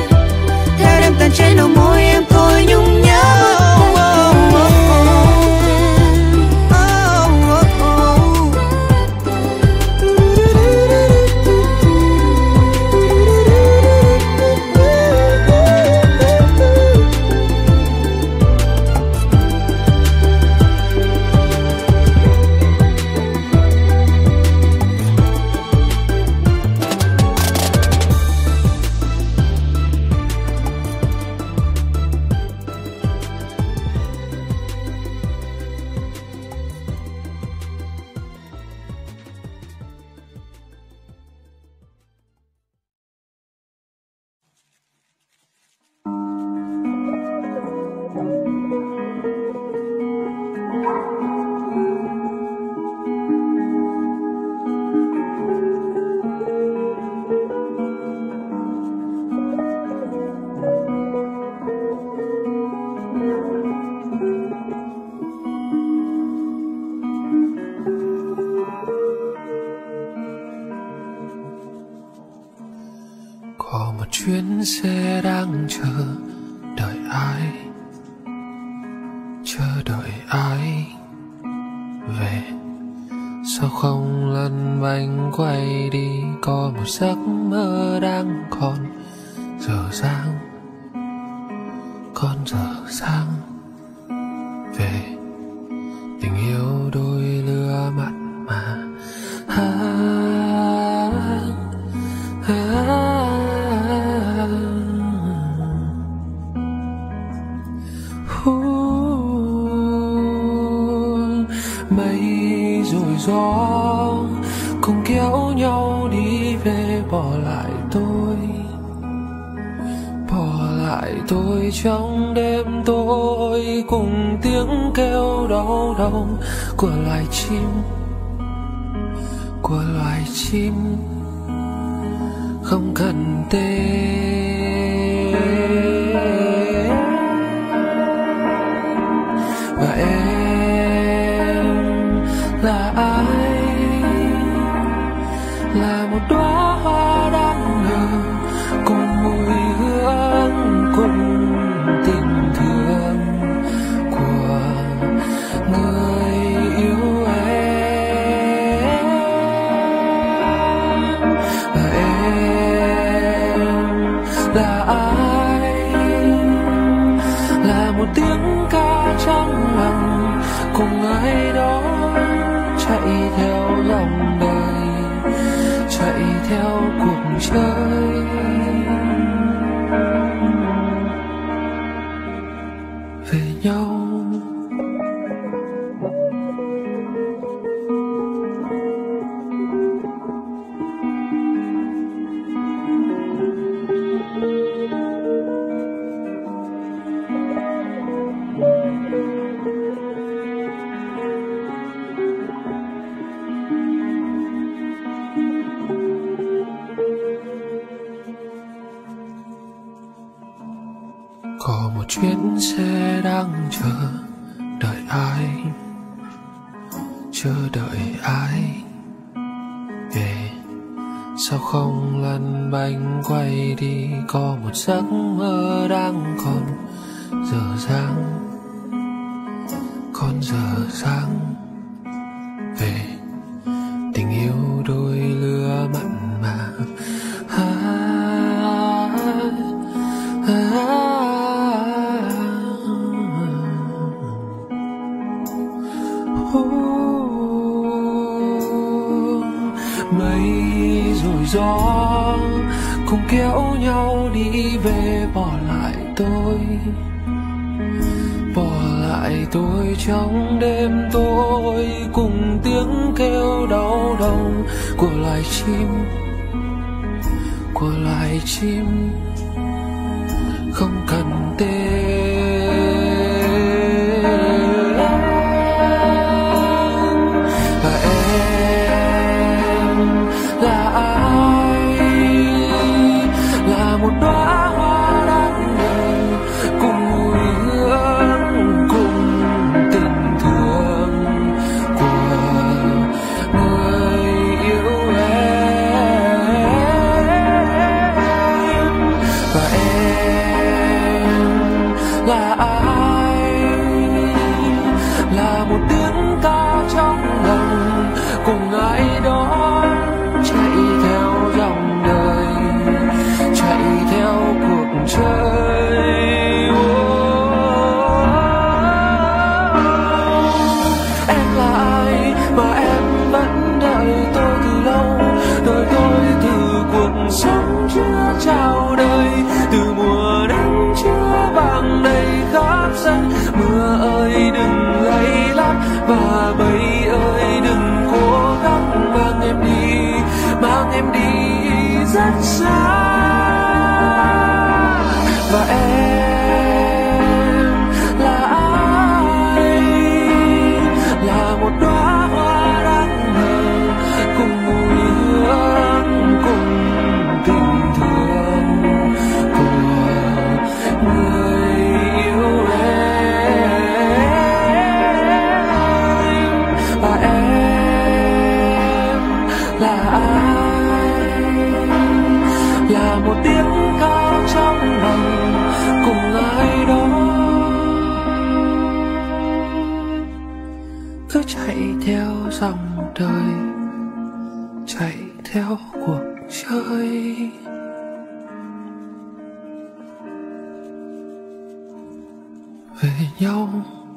Trên đầu môi em thôi nhung nhớ. xe đang chờ đợi ai, chờ đợi ai về. Sao không lăn bánh quay đi, có một giấc mơ đang còn dở dang, còn dở dang về. Tình yêu đôi lứa mặn mà ha, ha. Mây rồi gió cùng kéo nhau đi về, bỏ lại tôi, bỏ lại tôi trong đêm tối, cùng tiếng kêu đau đầu của loài chim, của loài chim không cần tên. Và em là ai, là một đóa hoa đang nở cùng mùi hương, cùng tình thương của người yêu em. Và em là ai, là một tiếng ca trong lòng cùng ai đó chạy theo dòng đời, chạy theo cuộc chơi về nhau. Có một chuyến xe đang chờ đợi ai, chờ đợi ai về. Sao không lăn bánh quay đi, có một giấc mơ đang còn dở dang, còn dở dang về. Tình yêu đôi lứa mặn mà ha, ha. Mây rồi gió cùng kéo nhau đi về, bỏ lại tôi, bỏ lại tôi trong đêm tối, cùng tiếng kêu đau đầu của loài chim, của loài chim không cần tên. Và em là ai, là một đóa hoa đang nở cùng mùi hương, cùng tình thương của người yêu em. Và em là ai, là một tiếng ca trong lòng cùng ai đó chạy theo dòng đời, chạy theo cuộc chơi. Em là ai mà em vẫn đợi tôi từ lâu, đợi tôi từ cuộc sống chưa chào đời, từ mùa nắng chưa vàng đầy khắp sân. Mưa ơi đừng lay lắt, và mây ơi đừng cố gắng mang em đi, mang em đi rất xa. Và em là ai, là một đóa hoa đang nở cùng mùi hương, cùng tình thương của người yêu em. Và em là ai, là cứ chạy theo dòng đời, chạy theo cuộc chơi. Về nhau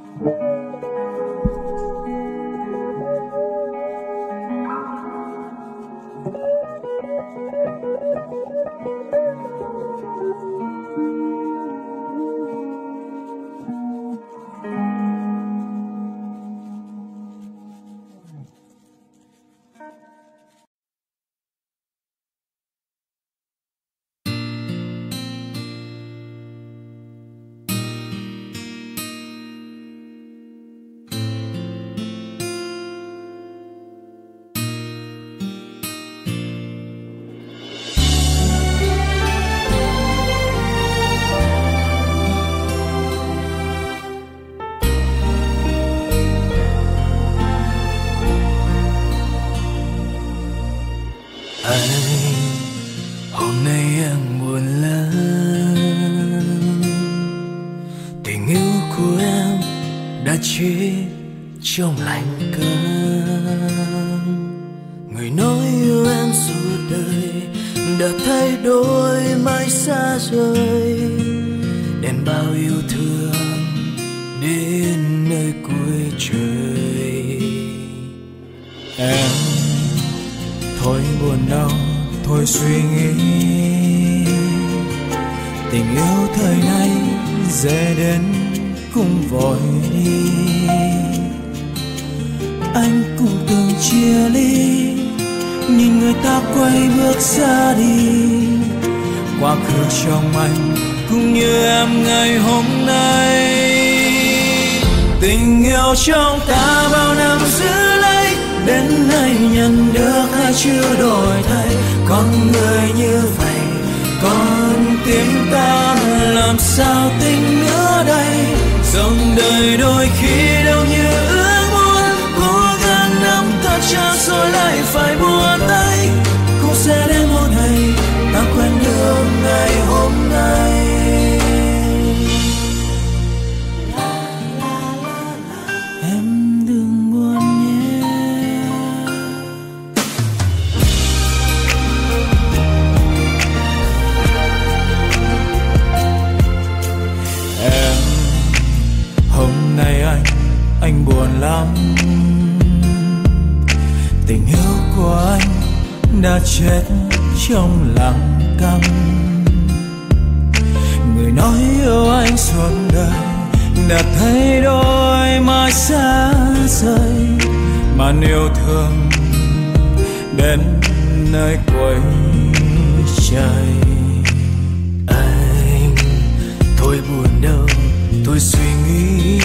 trong lành cơn. Người nói yêu em suốt đời đã thay đổi mãi xa rời, đem bao yêu thương đến nơi cuối trời. Em thôi buồn đau, thôi suy nghĩ, tình yêu thời nay dễ đến cũng vội đi. Anh cũng từng chia ly, nhìn người ta quay bước ra đi. Quá khứ trong anh cũng như em ngày hôm nay. Tình yêu trong ta bao năm giữ lấy, đến nay nhận được hay chưa đổi thay. Con người như vậy, con tim ta làm sao tình nữa đây. Dòng đời đôi khi đâu như ước muốn, cố gắng nắm thật chặt rồi lại phải buông tay. Cũng sẽ đến một ngày ta quên được ngày hôm nay. Em đừng buồn nhé. Em, hôm nay anh, anh buồn lắm. Tình yêu của anh đã chết trong lặng câm. Người nói yêu anh suốt đời đã thay đổi mãi xa rời. Màn yêu thương đến nơi cuối trời. Anh thôi buồn đâu, tôi suy nghĩ.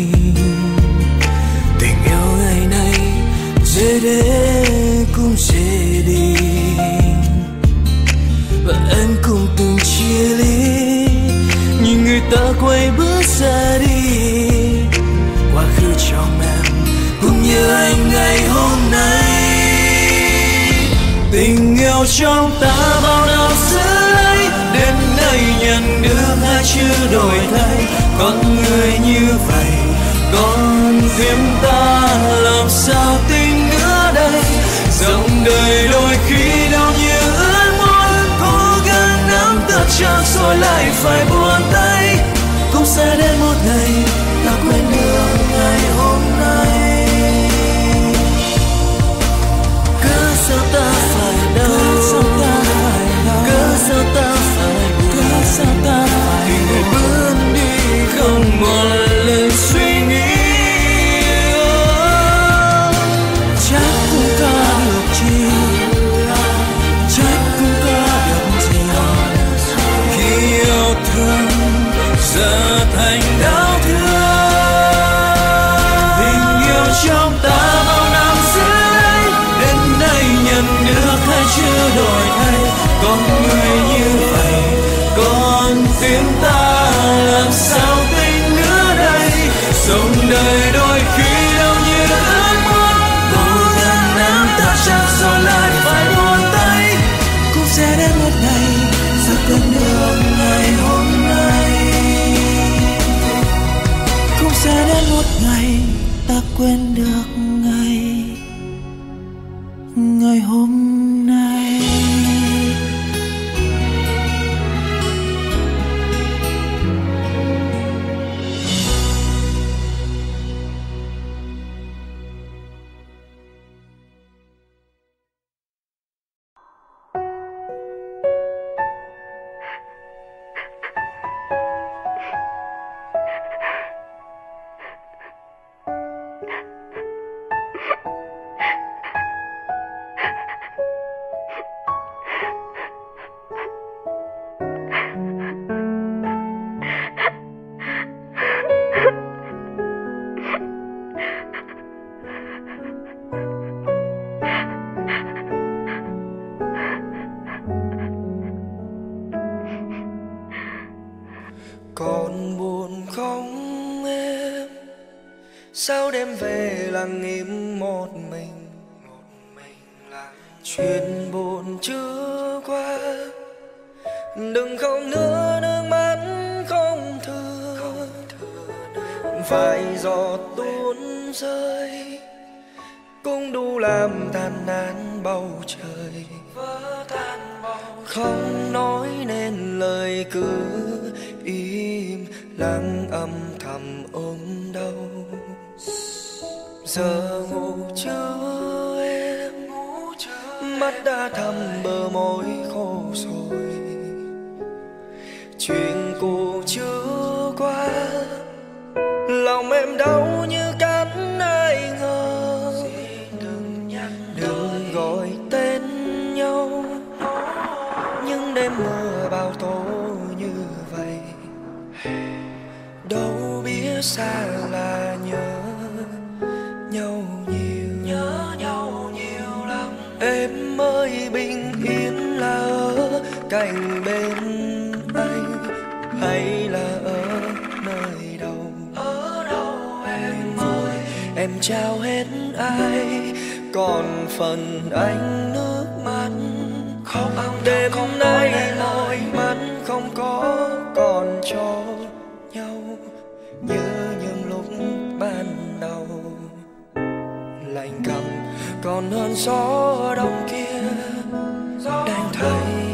Tình yêu ngày nay dễ đến cũng dễ đi, và em cũng từng chia ly, nhìn người ta quay bước ra đi. Quá khứ trong em cũng như anh ngày hôm nay. Tình yêu trong ta bao năm giữ lấy, đến nay nhận được hay chưa đổi thay. Con người như vậy, con tim ta làm sao tin nữa đây. Dòng đời đôi khi đâu như ước muốn, cố gắng nắm thật chặt rồi lại phải buông tay. Cũng sẽ đến một ngày ta quên được ngày hôm nay. Cớ sao ta phải đau, cớ sao ta phải buồn, cớ sao ta phải khi người bước đi không một lời suy nghĩ. Chắc cũng có được chi, chắc cũng có được gì khi yêu thương giờ thành đau thương. Tình yêu trong ta bao năm giữ lấy, đến nay nhận được hay chưa đổi thay. Con người như vậy, con tim ta làm sao tin nữa đây. Dòng đời đôi khi đâu như ước muốn, cố gắng nắm thật chặt rồi lại phải buông tay. Cũng sẽ đến một ngày sẽ quên được ngày hôm nay. Cũng sẽ đến một ngày ta quên được ngày ngày hôm nay. Còn buồn không em, sao đêm về lặng im một mình. Chuyện buồn chưa qua, đừng khóc nữa, nước mắt không thừa. Vài giọt tuôn rơi cũng đủ làm tàn nát bầu trời. Không nói nên lời, cứ im lặng âm thầm ôm đau. Giờ ngủ chưa em, mắt đã thầm bờ môi khô rồi. Chuyện cũ chưa qua, lòng em đau như cắn ai ngờ. Đừng gọi tên nhau, những đêm mưa bao tố như vậy. Đâu biết xa là nhớ nhau nhiều, nhớ nhau nhiều lắm. Em ơi bình yên là ở cạnh bên anh, hay là ở nơi đâu? Ở đâu em ơi? Em trao hết ai, còn phần anh nước mắt không. Đêm nay môi mắt không có còn cho nhau như những lúc ban đầu. Lạnh cầm còn hơn gió đông kia đang thấy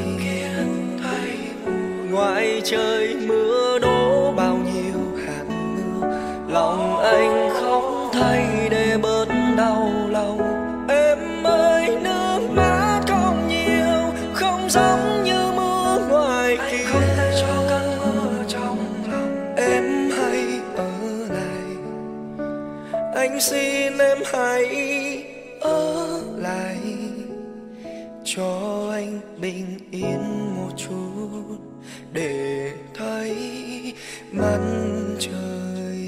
ngoài trời mưa đổ bao nhiêu hạt mưa. Lòng anh không thay để bớt đau lòng. Em ơi nước mắt không nhiều, không giống như mưa ngoài kia. Không thể cho cơn mưa trong lòng. Em hãy ở lại, anh xin em hãy ở lại, cho anh bình yên một chút để thấy mặt trời.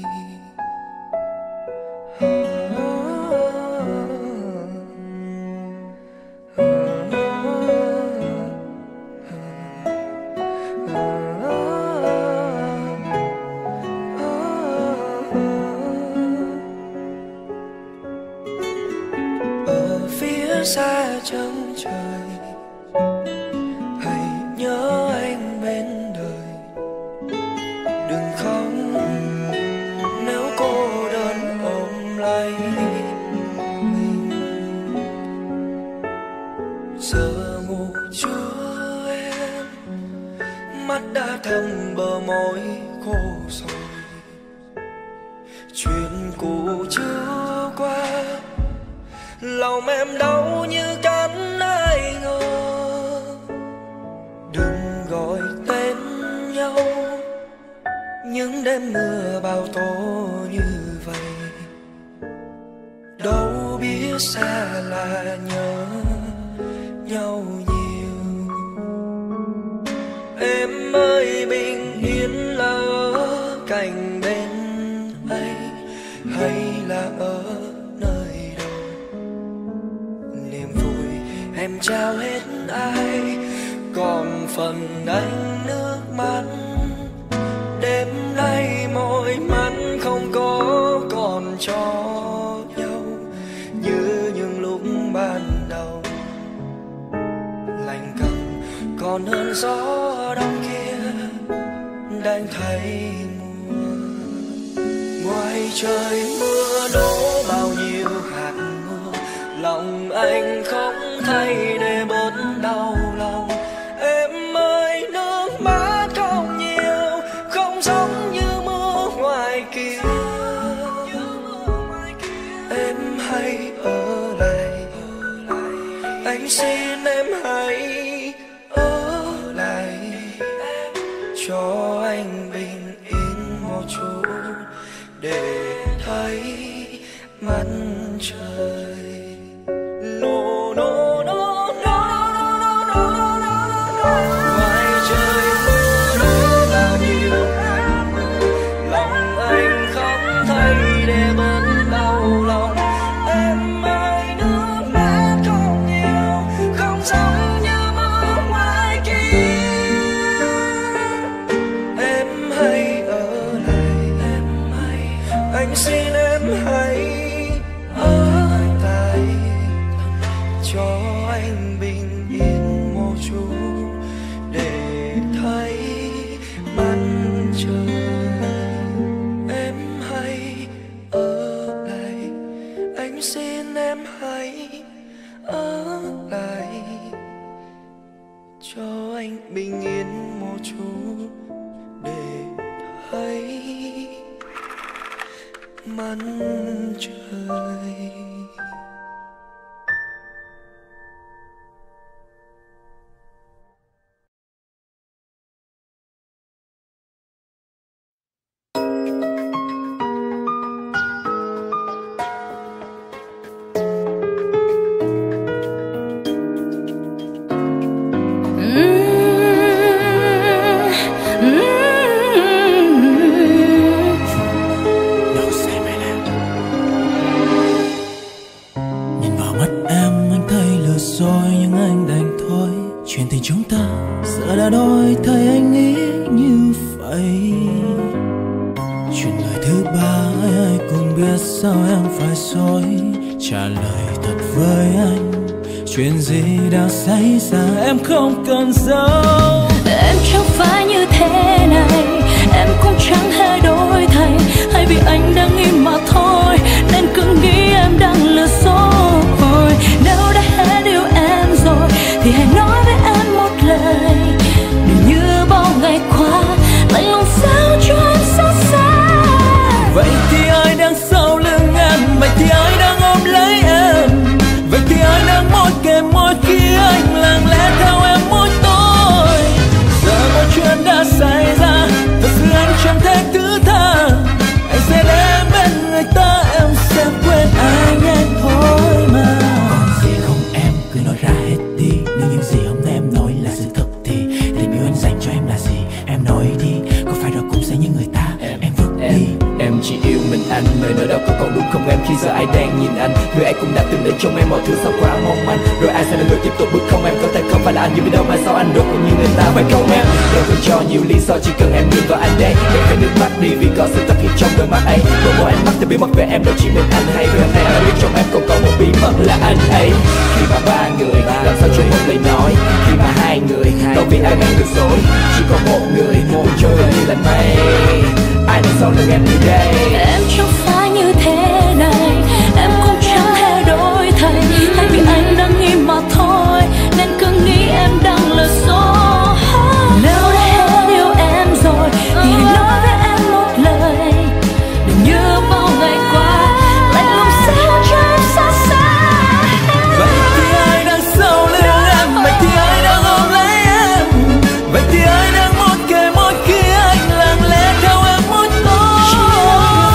Ở phía xa chân trời, hãy nhớ anh bên đời. Đừng khóc nếu cô đơn ôm lấy mình. Giờ ngủ chưa em, mắt đã thâm bờ môi khô rồi. Chuyện cũ chưa qua, lòng em đau như cắn ai ngờ. Đừng gọi tên nhau, những đêm mưa bao tố như vậy. Đâu biết xa là nhớ nhau nhiều. Em ơi bình yên là ở cạnh bên anh, hay là ở nơi đâu? Niềm vui em trao hết ai, còn phần anh nước mắt. Đêm nay môi mắt không có còn cho nhau như những lúc ban đầu. Lạnh cầm còn hơn gió đông kia đang thấy mùa. Ngoài trời mưa đổ bao nhiêu hạt mưa, lòng anh không thay để bớt đau lòng. Em ơi nước mắt không nhiều, không giống như mưa ngoài kia. Em hãy ở lại, anh xin em hãy ở lại, cho anh bình yên một chút để thấy mặt trời. No, no, no, no, no, no, no, no, no. Ngoài trời mưa đổ bao nhiêu hạt mưa, lòng anh không thấy để bớt đau lòng. Em ơi nước mắt không nhiều, không giống như mưa ngoài kia. Em hãy ở lại, em hãy, anh xin em hãy ở lại, cho anh bình yên một chút để thấy mặt trời. Em hãy ở lại, anh xin em hãy ở lại, cho anh bình yên một chút để thấy mặt trời. Chuyện gì đã xảy ra em không cần giấu. Em chẳng phải như thế này, em cũng chẳng hề đổi thay, hay vì anh đang nghĩ mà thôi nên cứ nghĩ em đang lừa dối. Nếu đã hết yêu em rồi thì hãy nói với em một lời, đừng như bao ngày qua lạnh lùng sao cho em xót xa. Vậy thì ai đang sau lưng em, vậy thì ai đang ôm lấy em, vậy thì ai đang môi kề môi khi anh lặng lẽ theo em mỗi tối. Giờ mọi chuyện đã xảy ra, thật sự anh chẳng thể thứ tha. Anh sẽ để em bên người ta, em sẽ quên anh nhanh thôi mà. Còn gì không em cứ nói ra hết đi, nếu những gì hôm nay em nói là sự thật thì tình yêu anh dành cho em là gì em nói đi, có phải rồi cũng sẽ như người ta em, em vứt đi. Em chỉ yêu mình anh, lời nói đó có còn đúng không em khi giờ ai đang nhìn anh. Người ai cũng đã từng để trong em mọi thứ sao quá mong manh, rồi ai sẽ là người tiếp tục bước không em có thể không phải là anh, nhưng vì đâu mà sao anh được cũng như người ta phải không em. Em không cho nhiều lý do, chỉ cần em nhìn vào anh đây để phải nước mắt đi vì có sự thật hiện trong đôi mắt ấy. Một mỗi ánh mắt thì bí mật về em đâu chỉ mình anh hay, vì hôm nay anh biết trong em còn có một bí mật là anh ấy. Khi mà ba người làm sao chung một lời nói, khi mà hai người đâu vì ai ngăn được dối, chỉ có một người một trôi như là mây. Ai đằng sau lưng em như đây? Em chẳng phải như thế này, em cũng chẳng hề đổi thay, hay vì anh đang nghĩ mà thôi nên cứ nghĩ em đang lừa dối. Nếu đã hết yêu em rồi thì hãy nói với em một lời, đừng như bao ngày qua lạnh lùng sao cho em xót xa. Vậy thì ai đang sau lưng em, vậy thì ai đang ôm lấy em, vậy thì ai đang môi kề môi khi anh lặng lẽ theo em mỗi tối.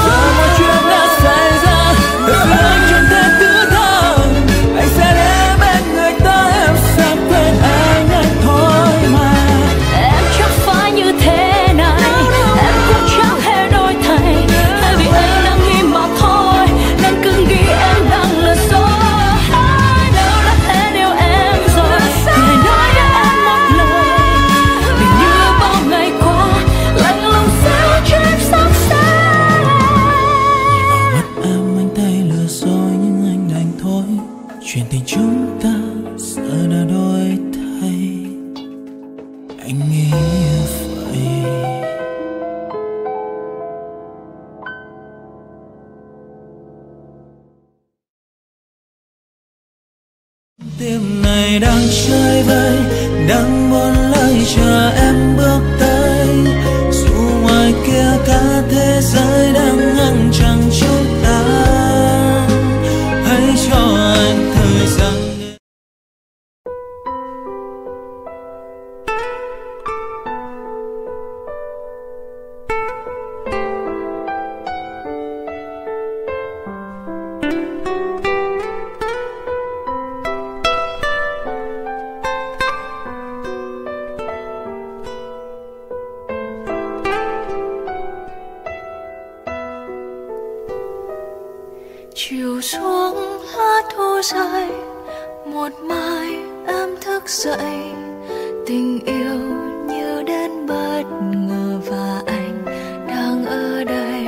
Tim này đang chơi vơi, đang buồn lời chờ em bước tới. Dù ngoài kia cả thế giới đang ngăn chặn chúng ta, hãy cho anh thời gian. Chiều xuống lá thu rơi, một mai em thức dậy, tình yêu như đến bất ngờ và anh đang ở đây.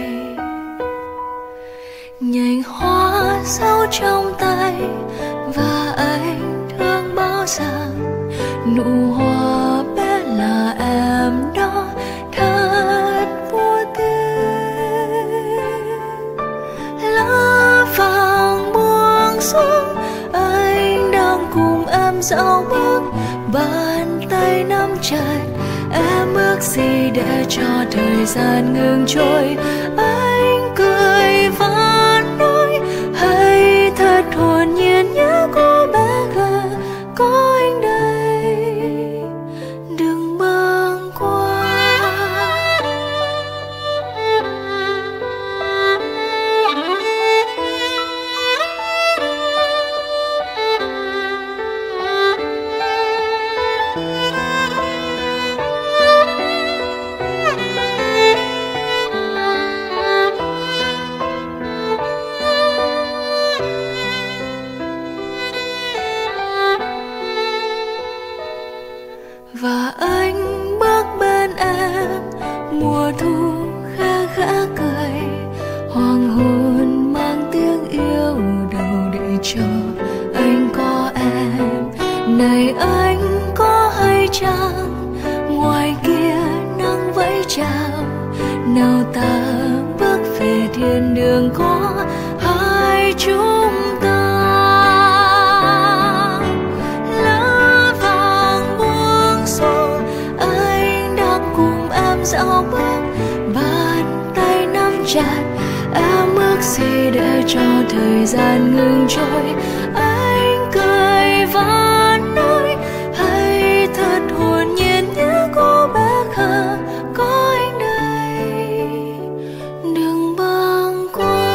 Nhành hoa giấu trong tay và anh thương báo rằng nụ hoa bé là em đó thật vô tình. Lá vàng buông xuống, anh đang cùng em dạo bước, bàn tay nắm chặt. Em ước gì để cho thời gian ngừng trôi, anh cười và nói hãy thật hồn nhiên nhớ cô bé gà có anh đây, đừng bâng qua. Và anh bước bên em, mùa thu khẽ khẽ cười, hoàng hôn mang tiếng yêu đầu để cho anh có em. Này anh có hay chăng, ngoài kia nắng vẫy chào, nào ta bước về thiên đường có hai chúng ta. Dạo bước, bàn tay nắm chặt. Em ước gì để cho thời gian ngừng trôi, anh cười và nói hãy thật hồn nhiên nhớ cô bé khờ có anh đây, đừng bâng qua.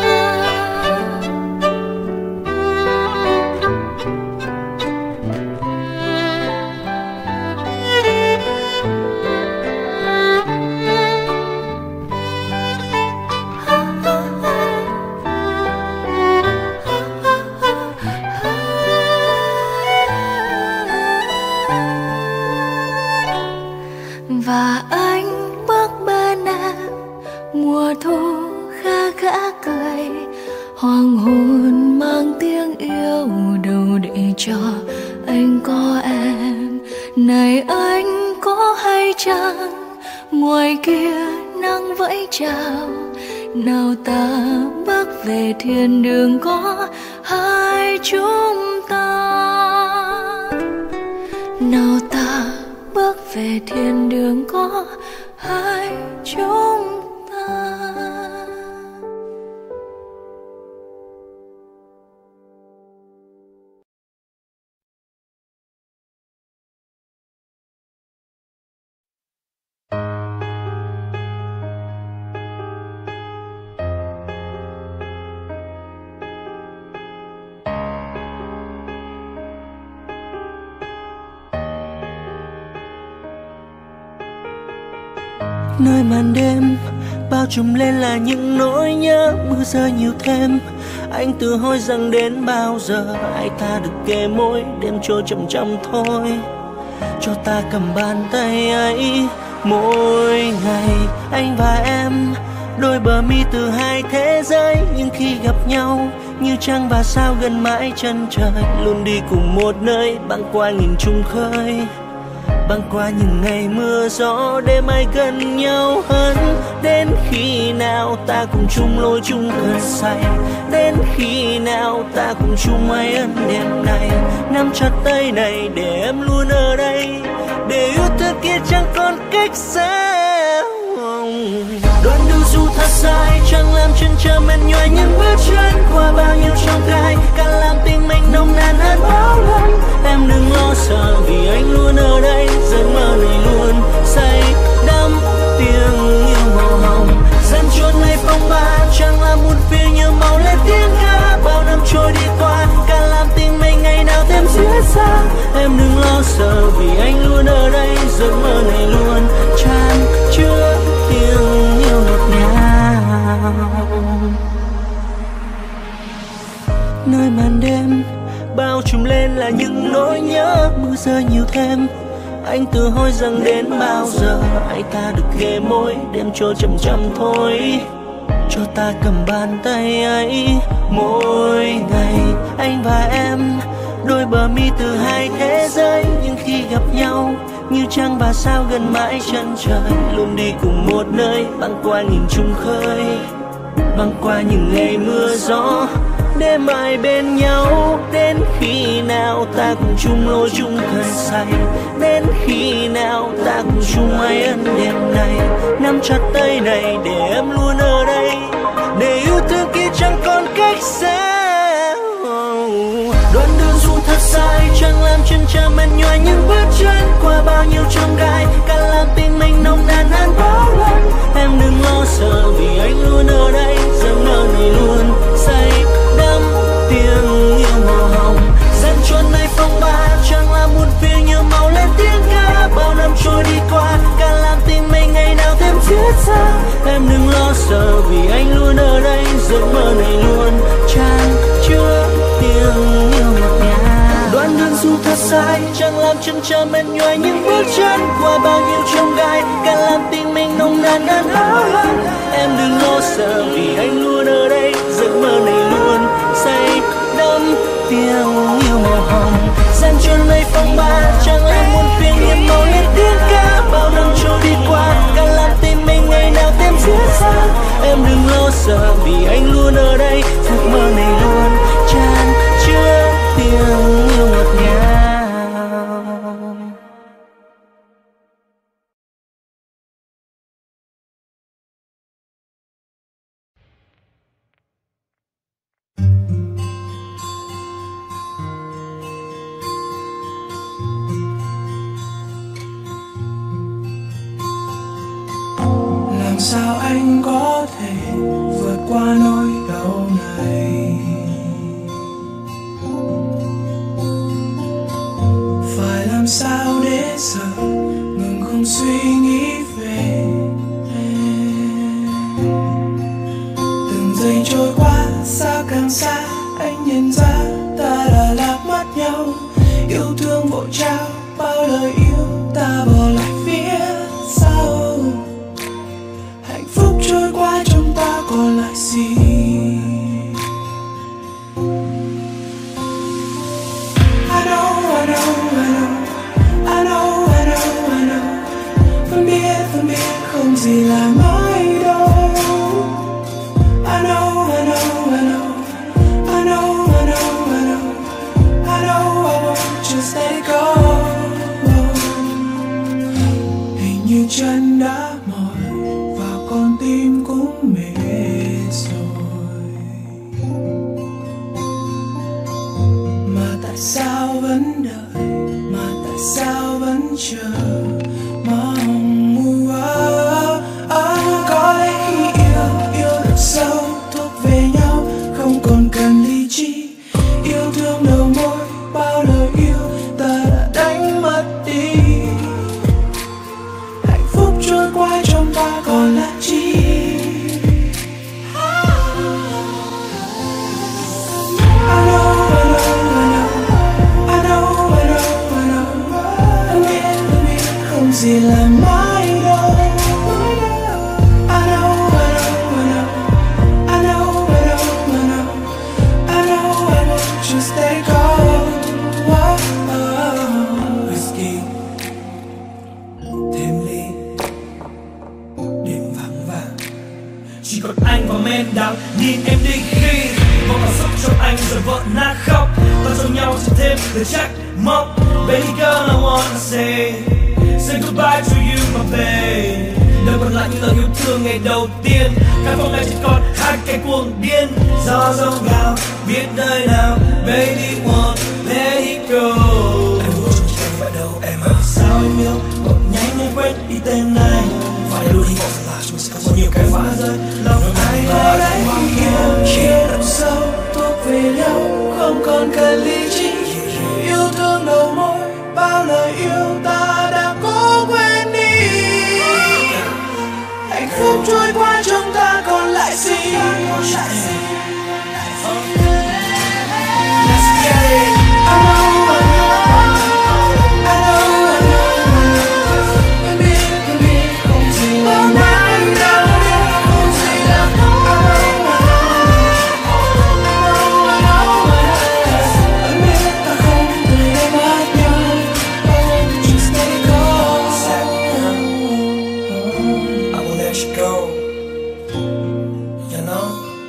Và anh bước bên em, mùa thu khẽ khẽ cười, hoàng hôn mang tiếng yêu đầu để cho anh có em. Này anh có hay chăng, ngoài kia nắng vẫy chào, nào ta bước về thiên đường có hai chúng ta. Nào ta bước về thiên đường có hai chúng ta. Nơi màn đêm bao trùm lên là những nỗi nhớ, mưa rơi nhiều thêm. Anh tự hỏi rằng đến bao giờ ai ta được kề môi, đêm trôi chậm chậm thôi. Cho ta cầm bàn tay ấy mỗi ngày, anh và em đôi bờ mi từ hai thế giới. Nhưng khi gặp nhau như trăng và sao gần mãi chân trời, luôn đi cùng một nơi băng qua nghìn trùng khơi. băng qua những ngày mưa gió để mai gần nhau hơn. Đến khi nào ta cùng chung lối chung cơn say, đến khi nào ta cùng chung mái ân đêm này. Nắm chặt tay này để em luôn ở đây, để yêu thương kia chẳng còn cách xa. Đoạn đường dù thật dài chẳng làm chân trở mệt nhoài, những bước chân qua bao nhiêu trong gai càng làm tình mình nồng nàn hơn bao lần. Em đừng lo sợ vì anh luôn ở đây, giấc mơ này luôn say đắm tiếng yêu màu hồng. Gian truân này phong ba chẳng làm buồn phiền như màu lên tiếng ca. Bao năm trôi đi qua càng làm tình mình ngày nào thêm duyên xa. Em đừng lo sợ vì anh luôn ở đây, giấc mơ này luôn tràn chứa tiếng yêu ngọt ngào. Nơi màn đêm bao trùm lên là những nỗi nhớ, mưa rơi nhiều thêm. Anh tự hỏi rằng đến bao giờ hai ta được ghé môi, đêm trôi chậm chậm thôi. Cho ta cầm bàn tay ấy mỗi ngày, anh và em đôi bờ mi từ hai thế giới. Nhưng khi gặp nhau như trăng và sao gần mãi chân trời, luôn đi cùng một nơi băng qua nghìn trùng khơi, băng qua những ngày mưa gió để mãi bên nhau. Đến khi nào ta cùng chung lối chung cơn say, đến khi nào ta cùng chung mái ân đêm này. Nắm chặt tay này để em luôn ở đây, để yêu thương kia chẳng còn cách xa. Đoạn đường dù thật dài chẳng làm chân trở mệt nhoài, những bước chân qua bao nhiêu chông gai càng làm tình mình nồng nàn hơn bao lần. Em đừng lo sợ vì anh luôn ở đây, giấc mơ này luôn say đắm tiếng yêu màu hồng. Gian truân này phong ba chẳng làm buồn phiền như màu lên tiếng ca. Bao năm trôi đi qua càng làm tình mình ngày nào thêm duyên xa. Em đừng lo sợ vì anh luôn ở đây, giấc mơ này luôn tràn chứa tiếng yêu ngọt ngào. Đoạn đường dù thật dài chẳng làm chân trở mệt nhoài, những bước chân qua bao nhiêu chông gai càng làm tình mình nồng nàn hơn bao lần. Em đừng lo sợ vì anh luôn ở đây, giấc mơ này luôn say đắm tiếng yêu màu hồng. Gian truân này phong ba chẳng làm buồn phiền như màu lên tiếng ca. Bao năm trôi đi qua càng làm tình mình ngày nào thêm duyên xa. Em đừng lo sợ vì anh luôn ở đây, giấc mơ này luôn tràn chứa tiếng yêu ngọt ngào. Làm sao anh có thể vượt qua nỗi đau này? Phải làm sao để giờ ngừng không suy nghĩ về em? Từng giây trôi qua xa càng xa, anh nhận ra ta đã lạc mất nhau. Yêu thương vội trao bao lời yêu, ta bỏ lại phía sau. Hạnh phúc trôi qua trong ta còn lại gì? I know, I know, I know, I know, I know, I know. Phân biết, phân biết không gì là mãi đâu. I know, I know, I know, I know, I know, I know, I know I won't just let it go. vật anh và men đắng. Nhìn em đi khi vòng cảm xúc trong anh rồi vỡ nát khóc. Ta cho nhau chỉ thêm lời trách móc. Baby girl I wanna say say goodbye to you my babe. Đời còn lại những lời yêu thương ngày đầu tiên. Căn phòng này chỉ còn hai cái cuồng điên. Gió rông gào biết nơi nào. Baby won't let it go. Em muốn chỉ anh vậy đâu em à. Sao em yêu một nhanh em quên đi tên này. Phải luôn hy vọng là chúng sẽ có nhiều cái phá rơi. Lòng ai ở đây yêu chia đậm sâu thuộc về nhau. Không còn cần lý trí. Yêu thương đầu môi bao lời yêu ta đã cố quên đi. Hạnh phúc trôi qua trong ta còn lại gì. Let's get it. I know, I know, I know, I know. Em biết, em biết không gì là mãi đâu, không gì là I know, I know, I know, I know. Em biết ta không thể để mất nhau. Oh, just let it go. I won't let you go. You know.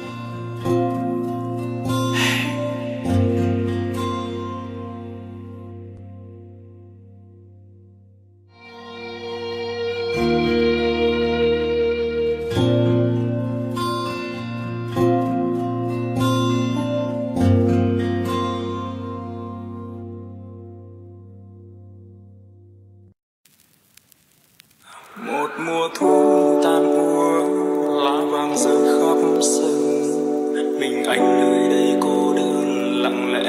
Một mùa thu tan úa, lá vàng rơi khắp sân. Mình anh nơi đây cô đơn lặng lẽ.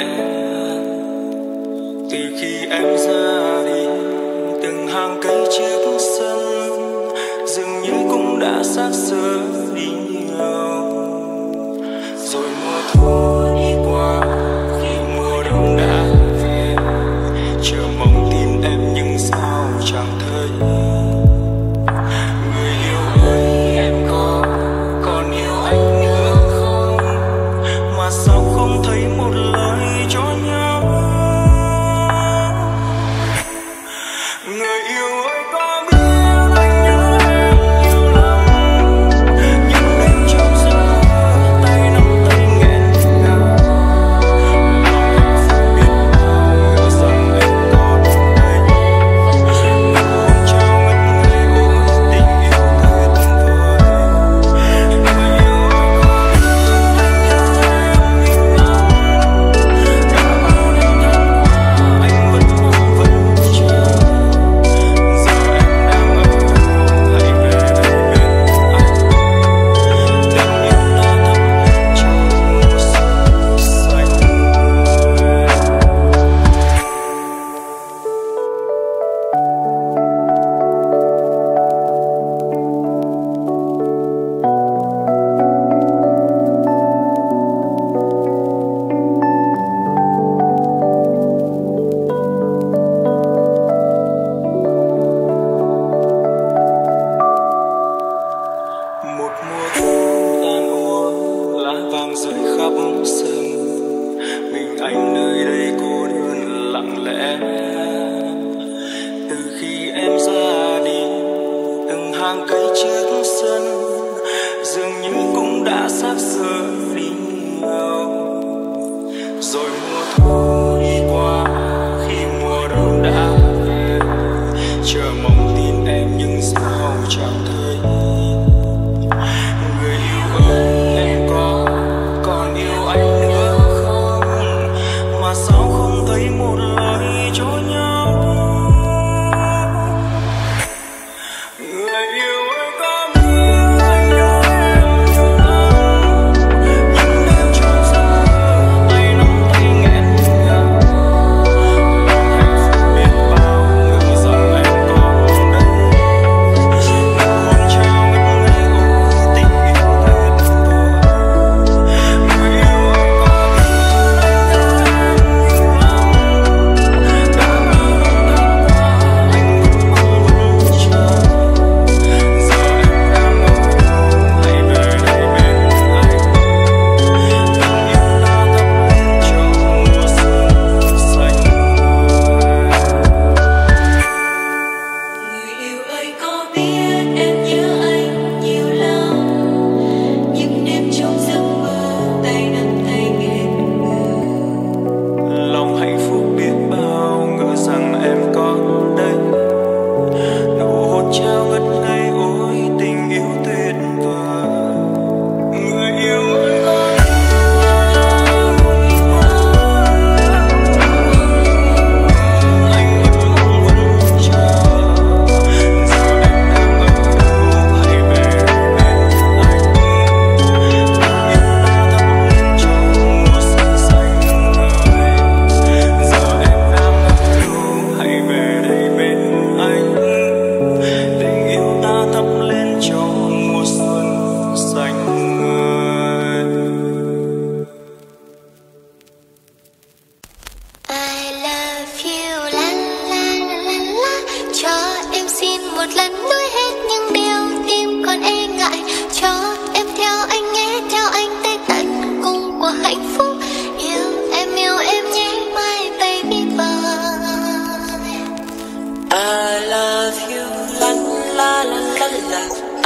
Từ khi em ra đi, từng hàng cây trước sân dường như cũng đã xác xơ đi nhiều. Rồi mùa thu đi qua, khi mùa đông đã về, chờ mong tin em nhưng sao chẳng thấy. Người yêu ơi, em có còn yêu anh nữa không? Mà sao không thấy một lời cho nhau? Người yêu ơi, có biết anh nhớ em nhiều lắm.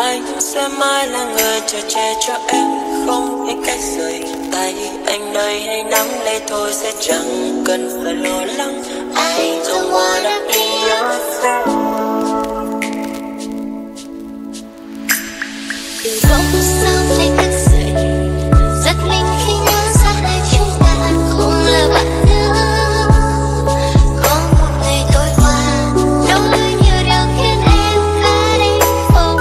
Anh sẽ mãi là người chờ che cho em, không biết cách rời tay anh đây, hãy nắm lấy thôi sẽ chẳng cần phải lo lắng. I don't wanna be your friend. Đừng bỗng sao thấy thức dậy, giật mình khi nhớ ra hai chúng ta không là bạn nữa. Có một ngày trôi qua, đâu nhiều điều khiến em khá đi phố.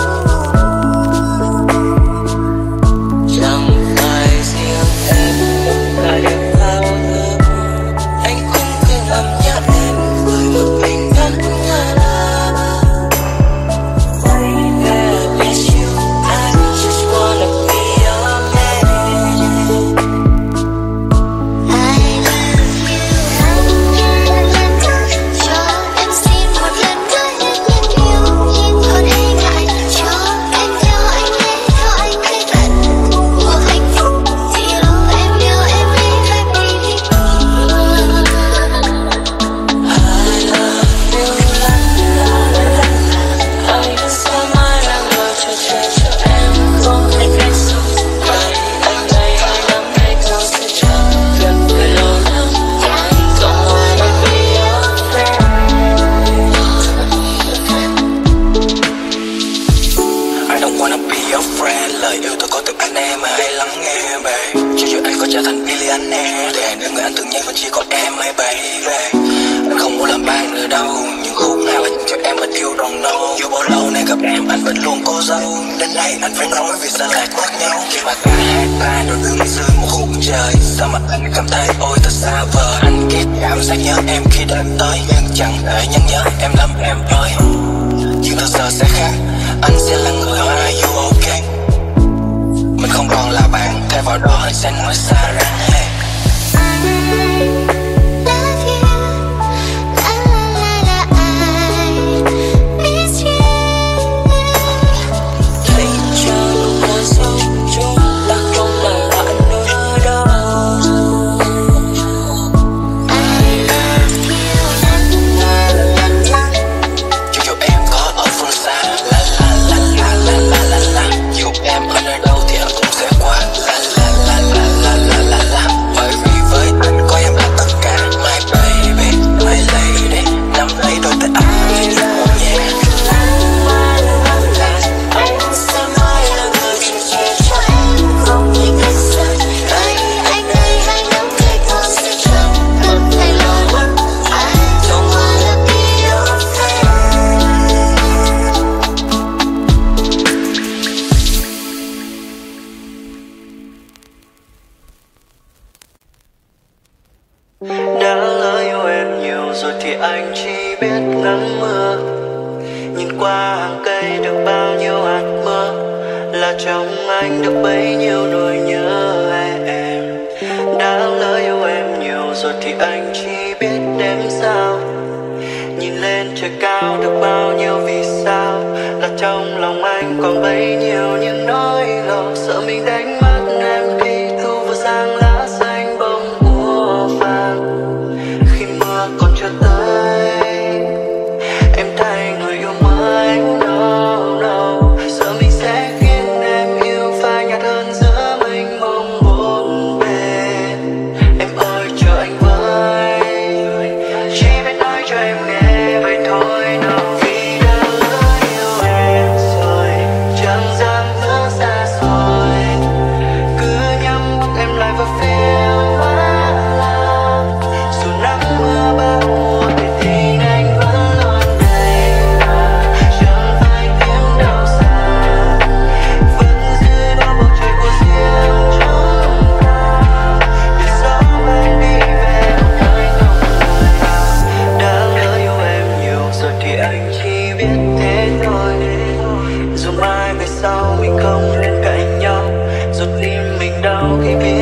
Chẳng phải riêng em là đêm thao thức, anh cũng cứ ngắm nhớ em với một mình ngắm ngơ. Dù mai về sau mình không bên cạnh nhau, dù tim mình đau khi biết